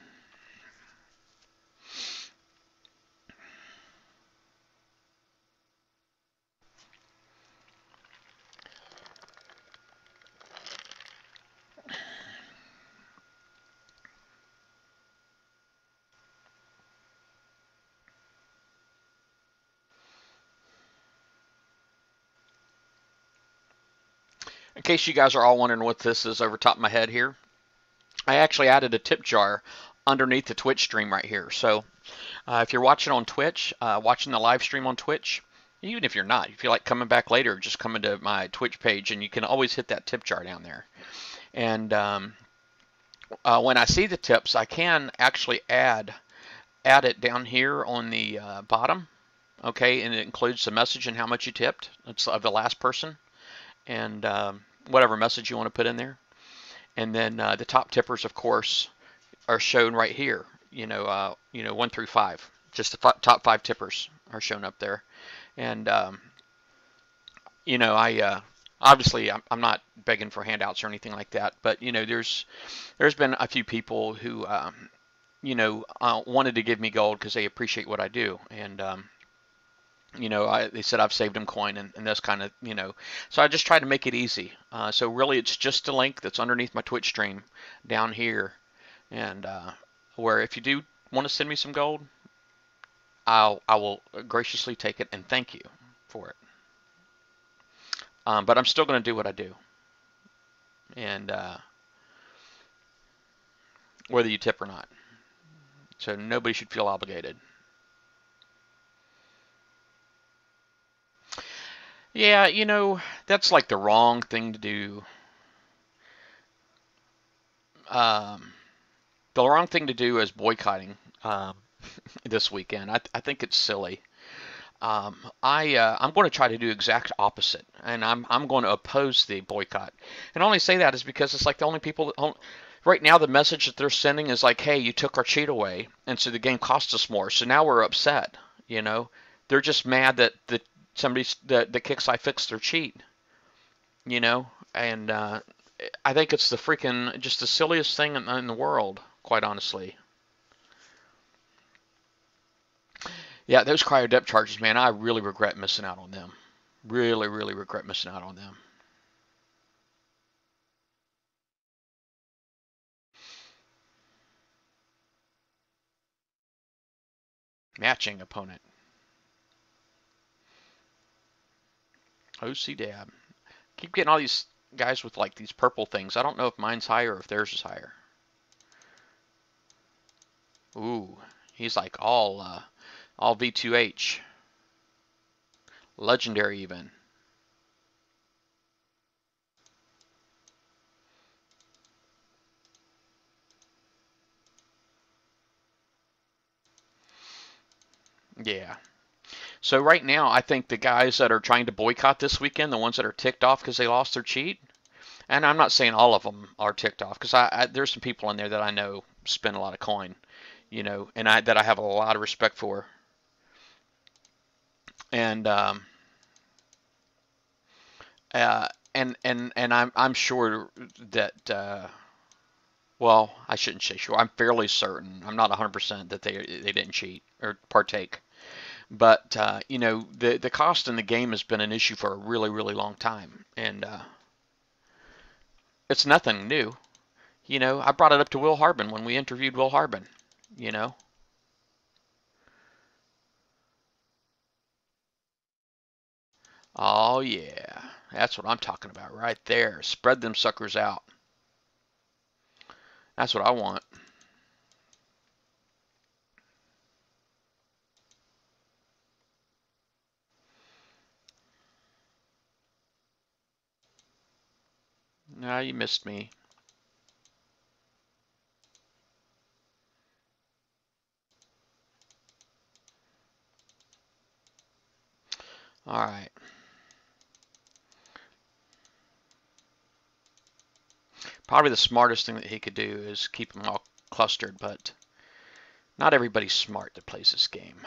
In case you guys are all wondering what this is over top of my head here, I actually added a tip jar underneath the Twitch stream right here. So if you're watching on Twitch, watching the live stream on Twitch, even if you're not, if you like coming back later, just come into my Twitch page and you can always hit that tip jar down there. And when I see the tips, I can actually add it down here on the bottom. Okay, and it includes the message and how much you tipped. It's of the last person and whatever message you want to put in there. And then the top tippers, of course, are shown right here. 1 through 5. Just the top 5 tippers are shown up there. And I obviously I'm not begging for handouts or anything like that. But there's been a few people who wanted to give me gold because they appreciate what I do. And they said I've saved them coin and this kind of, so I just tried to make it easy. So really it's just a link that's underneath my Twitch stream down here. And where if you do want to send me some gold, I will graciously take it and thank you for it. But I'm still going to do what I do. And whether you tip or not. So nobody should feel obligated. Yeah, that's like the wrong thing to do. The wrong thing to do is boycotting Um, this weekend. I think it's silly. I'm going to try to do exact opposite, and I'm going to oppose the boycott. And I only say that is because it's like the only people that right now the message that they're sending is like, hey, you took our cheat away, and so the game cost us more. So now we're upset. You know, they're just mad that somebody the Kixeye fixed their cheat. You know, and I think it's the freaking just the silliest thing in the world, quite honestly. Yeah, those cryo depth charges, man, I really regret missing out on them. Really, really regret missing out on them. Matching opponent. OC Dab. Keep getting all these guys with like these purple things. I don't know if mine's higher or if theirs is higher. Ooh, he's like all V2H. Legendary even. Yeah. So right now, I think the guys that are trying to boycott this weekend, the ones that are ticked off because they lost their cheat, and I'm not saying all of them are ticked off because there's some people in there that I know spend a lot of coin, you know, and I have a lot of respect for, and uh, and I'm sure that well, I shouldn't say sure. I'm fairly certain. I'm not 100% that they didn't cheat or partake. But you know, the cost in the game has been an issue for a really really long time, and it's nothing new. You know, I brought it up to Will Harbin when we interviewed Will Harbin. You know, oh yeah, that's what I'm talking about right there. Spread them suckers out. That's what I want. Nah, you missed me. All right. Probably the smartest thing that he could do is keep them all clustered, but not everybody's smart that plays this game.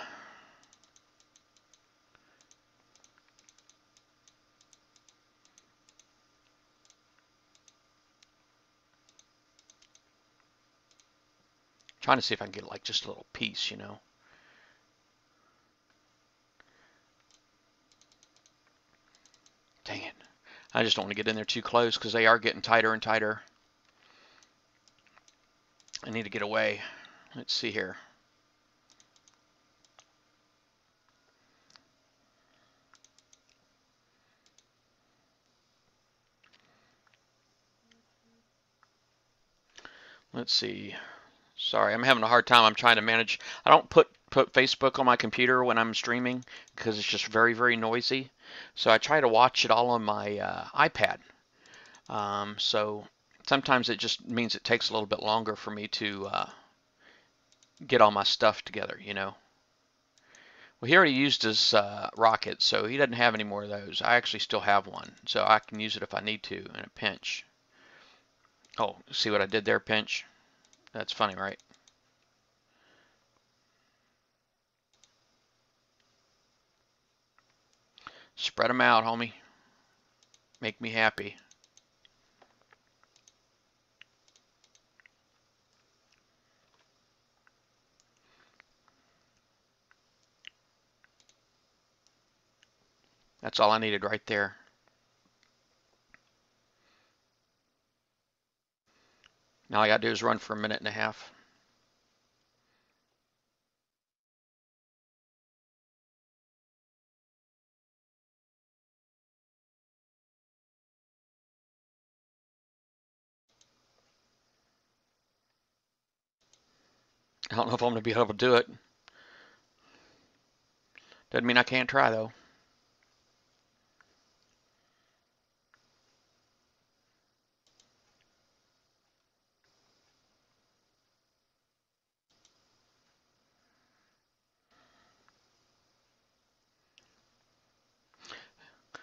Trying to see if I can get like just a little piece, you know. Dang it. I just don't want to get in there too close because they are getting tighter and tighter. I need to get away. Let's see here. Let's see. Sorry, I'm having a hard time. I'm trying to manage. I don't put Facebook on my computer when I'm streaming because it's just very very noisy. So I try to watch it all on my iPad. So sometimes it just means it takes a little bit longer for me to get all my stuff together, you know. Well, he already used his rocket, so he doesn't have any more of those. I actually still have one, so I can use it if I need to in a pinch. Oh, see what I did there, pinch? That's funny, right? Spread them out, homie. Make me happy. That's all I needed right there. Now all I gotta do is run for a minute and a half. I don't know if I'm gonna be able to do it. Doesn't mean I can't try though.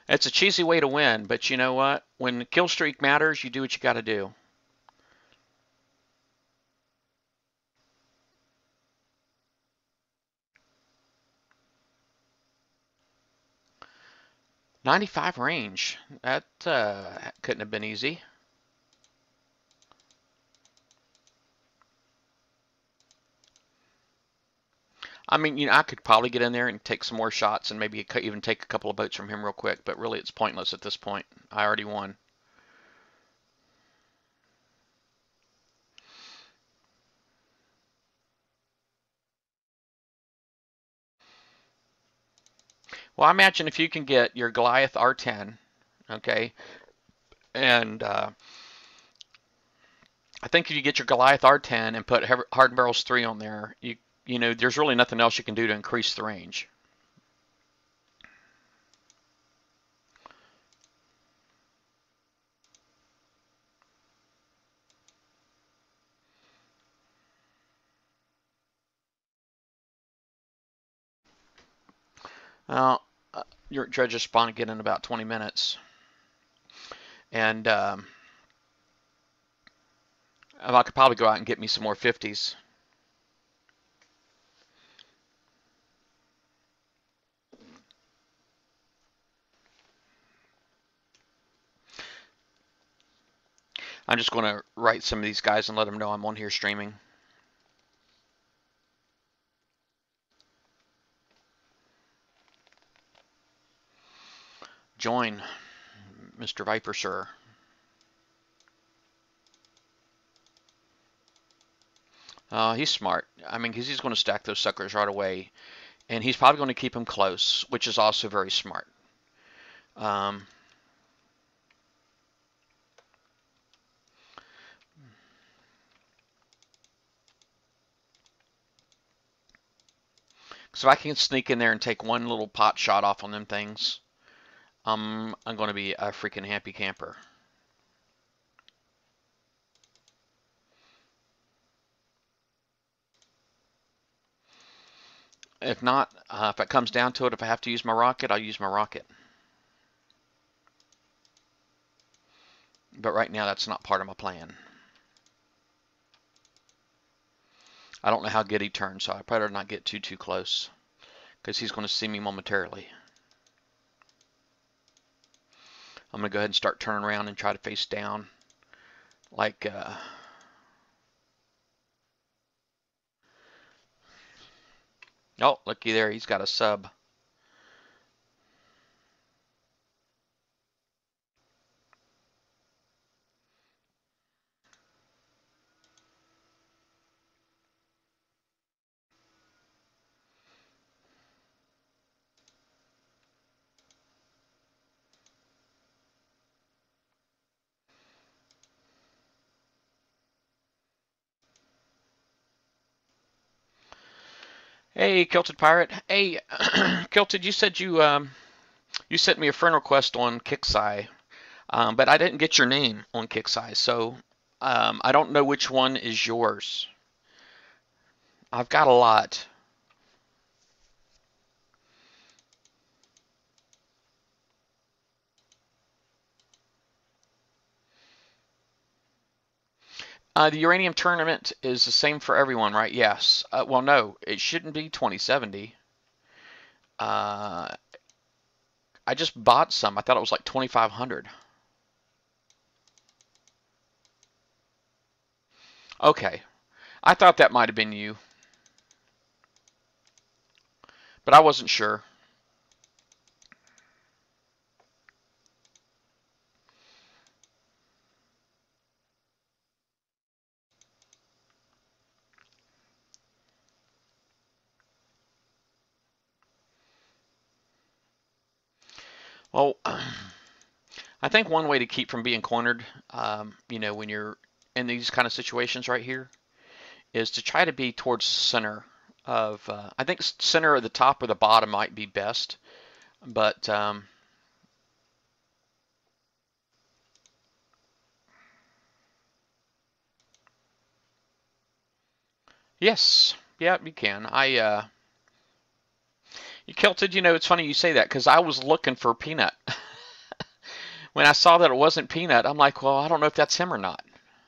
It's a cheesy way to win, but you know what? When the kill streak matters, you do what you got to do. 95 range. That couldn't have been easy. I mean, I could probably get in there and take some more shots and maybe even take a couple of boats from him real quick, but really it's pointless at this point. I already won. Well, I imagine if you can get your Goliath R10, okay, and I think if you get your Goliath R10 and put Hardened Barrels 3 on there, there's really nothing else you can do to increase the range. Well, your dredges spawn again in about 20 minutes, and I could probably go out and get me some more 50s. I'm just going to write some of these guys and let them know I'm on here streaming. Join, Mr. Viper, sir. He's smart. I mean, because he's going to stack those suckers right away, and he's probably going to keep them close, which is also very smart. So if I can sneak in there and take one little pot shot off on them things, I'm going to be a freaking happy camper. If not, if it comes down to it, if I have to use my rocket, I'll use my rocket. But right now, that's not part of my plan. I don't know how good he turns, so I better not get too close, because he's going to see me momentarily. I'm going to go ahead and start turning around and try to face down like oh, looky there, he's got a sub. Hey, Kilted Pirate. Hey, Kilted, you said you sent me a friend request on Kixeye, but I didn't get your name on Kixeye, so I don't know which one is yours. I've got a lot. The uranium tournament is the same for everyone, right? Yes. Well, no, it shouldn't be 2070. Uh, I just bought some. I thought it was like 2500. Okay. I thought that might have been you, but I wasn't sure. Well, I think one way to keep from being cornered, when you're in these kind of situations right here, is to try to be towards center of. I think center of the top or the bottom might be best, but yes, yeah, you can. You Kilted, it's funny you say that because I was looking for Peanut. When I saw that it wasn't Peanut, I'm like, well, I don't know if that's him or not.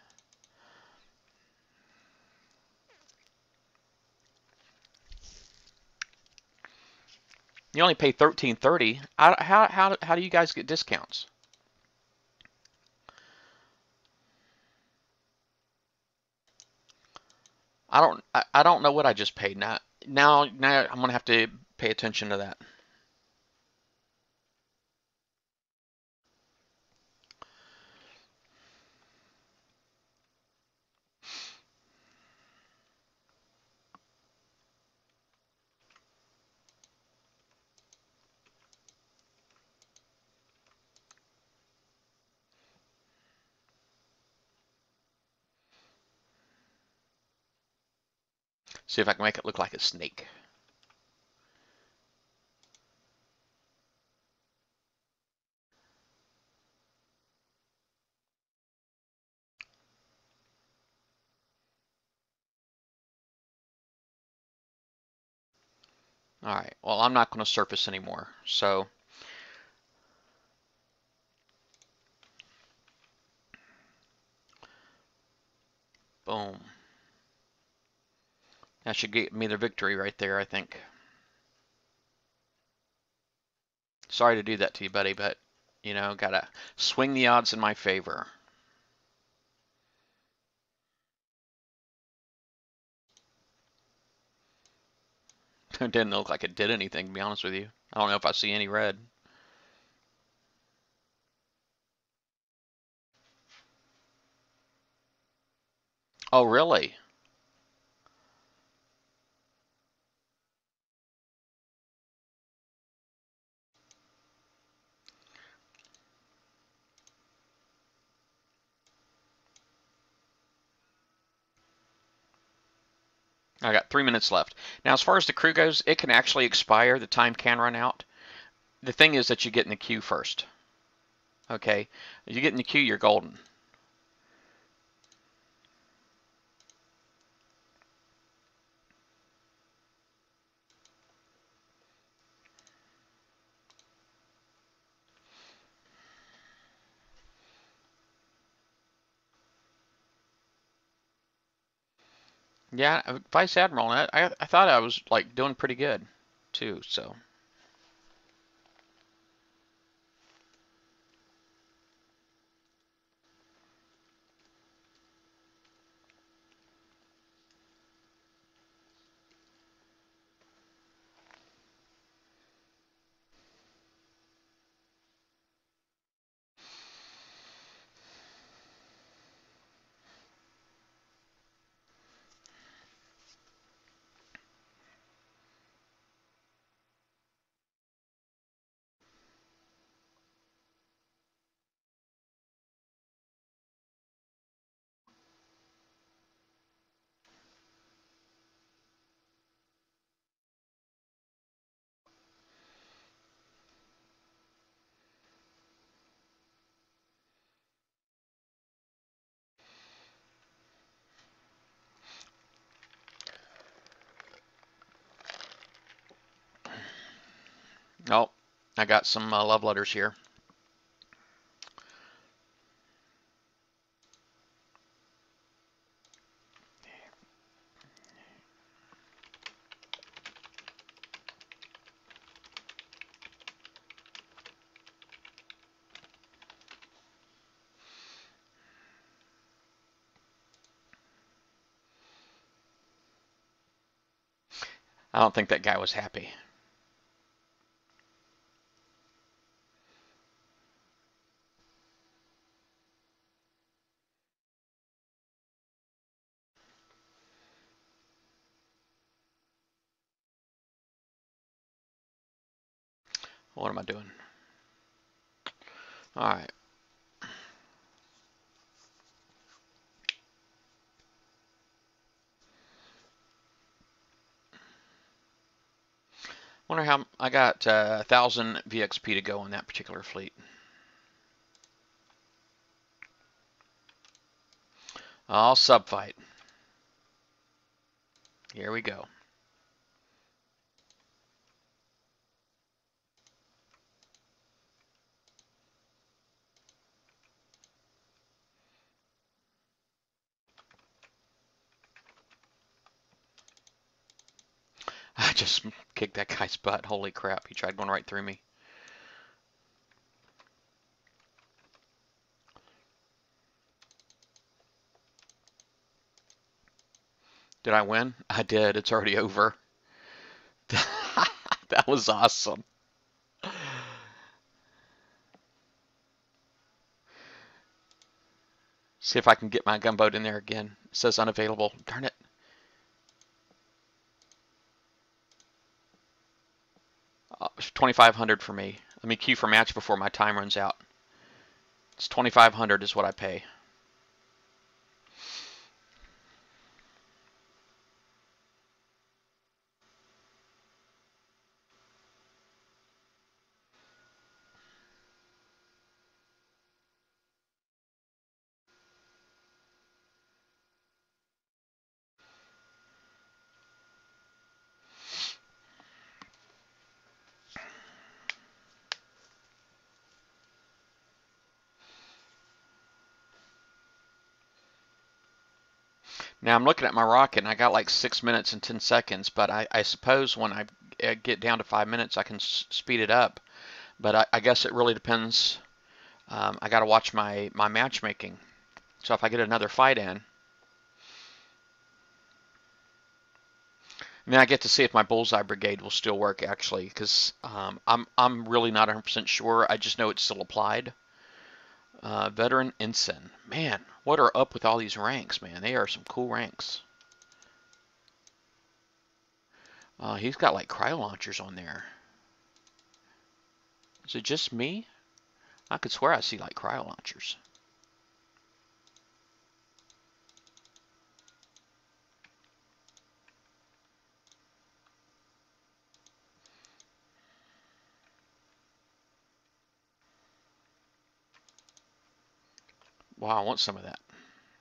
You only pay $13.30. How do you guys get discounts? I don't know what I just paid. Now I'm gonna have to pay attention to that. See if I can make it look like a snake. All right. Well, I'm not going to surface anymore. So, boom. That should get me the victory right there, I think. Sorry to do that to you, buddy, but gotta swing the odds in my favor. It didn't look like it did anything, to be honest with you. I don't know if I see any red. Oh, really? I got 3 minutes left. Now, as far as the crew goes, it can actually expire. The time can run out. The thing is that you get in the queue first. Okay? If you get in the queue, you're golden. Yeah, Vice Admiral, I thought I was like doing pretty good too, so. Oh, I got some love letters here. I don't think that guy was happy. What am I doing? All right. Wonder how I got 1,000 VXP to go on that particular fleet. I'll subfight. Here we go. just kicked that guy's butt. Holy crap, he tried going right through me. Did I win? I did. It's already over. That was awesome. See if I can get my gunboat in there again. It says unavailable. Darn it. 2,500 for me. Let me queue for match before my time runs out. It's 2,500 is what I pay. Now I'm looking at my rocket and I got like 6 minutes and 10 seconds, but I suppose when I get down to 5 minutes I can speed it up. But I guess it really depends. I got to watch my matchmaking. So if I get another fight in, and then I get to see if my bullseye brigade will still work actually, because I'm really not 100% sure. I just know it's still applied. Veteran ensign, man, what are up with all these ranks, man? They are some cool ranks. He's got like cryo launchers on there. Is it just me? I could swear I see like cryo launchers. Wow, I want some of that.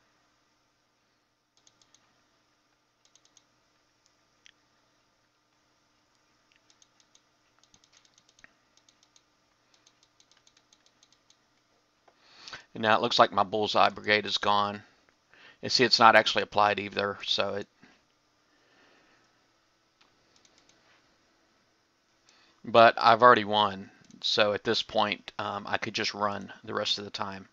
And now it looks like my bullseye brigade is gone. And see, it's not actually applied either, so it. But I've already won, so at this point, I could just run the rest of the time.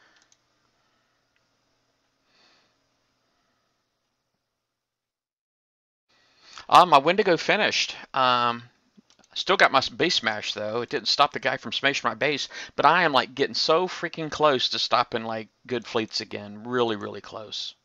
My Wendigo finished. Still got my base smash though. It didn't stop the guy from smashing my base, but I am like getting so freaking close to stopping like good fleets again. Really, really close.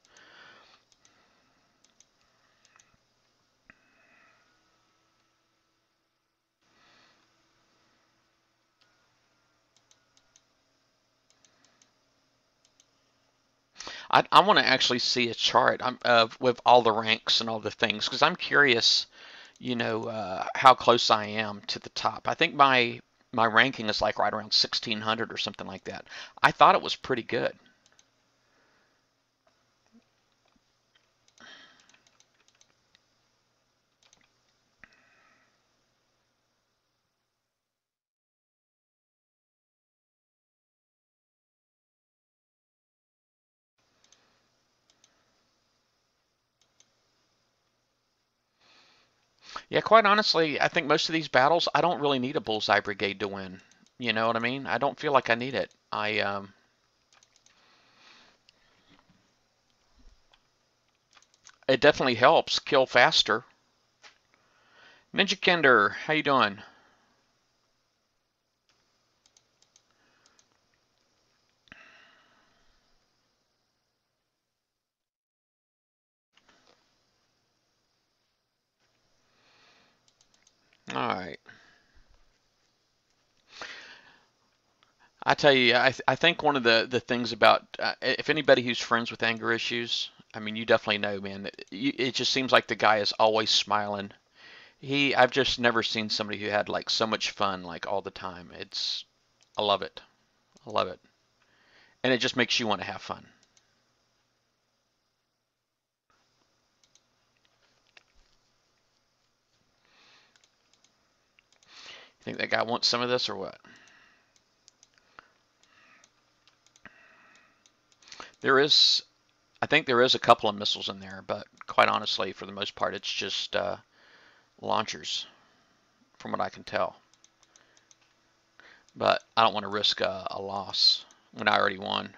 I want to actually see a chart with all the ranks and all the things because I'm curious, how close I am to the top. I think my ranking is like right around 1,600 or something like that. I thought it was pretty good. Yeah, quite honestly, I think most of these battles, I don't really need a bullseye brigade to win. You know what I mean? I don't feel like I need it. It definitely helps kill faster. Ninja Kender, how you doing? All right. I tell you, I think one of the things about if anybody who's friends with anger issues, I mean, you definitely know, man. It just seems like the guy is always smiling. I've just never seen somebody who had like so much fun like all the time. I love it. I love it, and it just makes you want to have fun. You think that guy wants some of this or what? There is, I think there is a couple of missiles in there, but quite honestly, for the most part, it's just launchers, from what I can tell. But I don't want to risk a loss when I already won.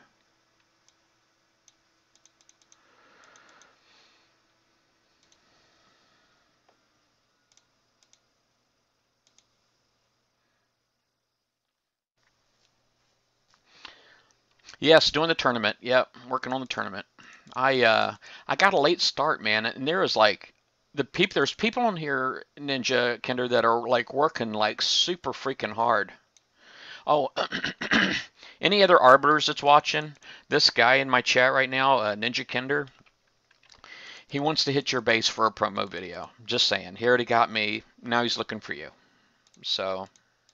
Yes, doing the tournament. Yep, working on the tournament. I got a late start, man, and there is like there's people on here, Ninja Kinder, that are like working like super freaking hard. Oh, any other arbiters that's watching? This guy in my chat right now, Ninja Kinder, he wants to hit your base for a promo video. Just saying. He already got me. Now he's looking for you. So,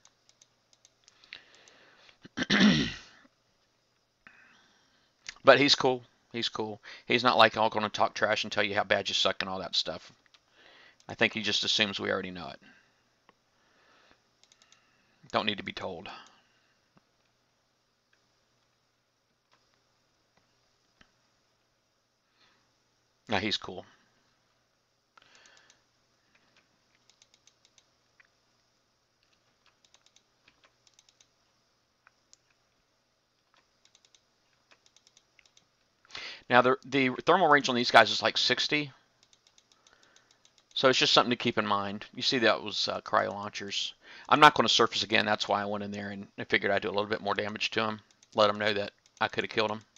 but he's cool. He's cool. He's not like all going to talk trash and tell you how bad you suck and all that stuff. I think he just assumes we already know it. Don't need to be told. Now he's cool. Now the thermal range on these guys is like 60, so it's just something to keep in mind. You see that was cryo launchers. I'm not going to surface again. That's why I went in there and I figured I'd do a little bit more damage to him. Let him know that I could have killed him.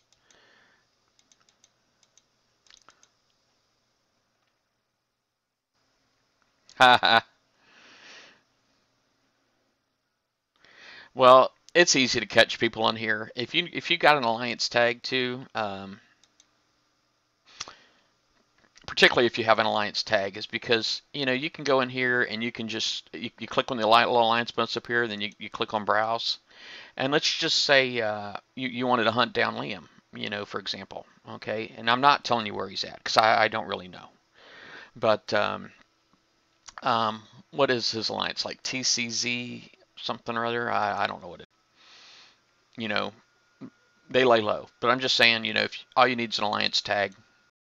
Well, it's easy to catch people on here. If you got an alliance tag too, particularly if you have an alliance tag, is because you can go in here and you can just you click on the little alliance buttons up here, then you click on browse, and let's just say you wanted to hunt down Liam, for example, okay? And I'm not telling you where he's at because I don't really know, but um, what is his alliance like? TCZ something or other? I don't know what it. You know, they lay low, but I'm just saying, if all you need is an alliance tag,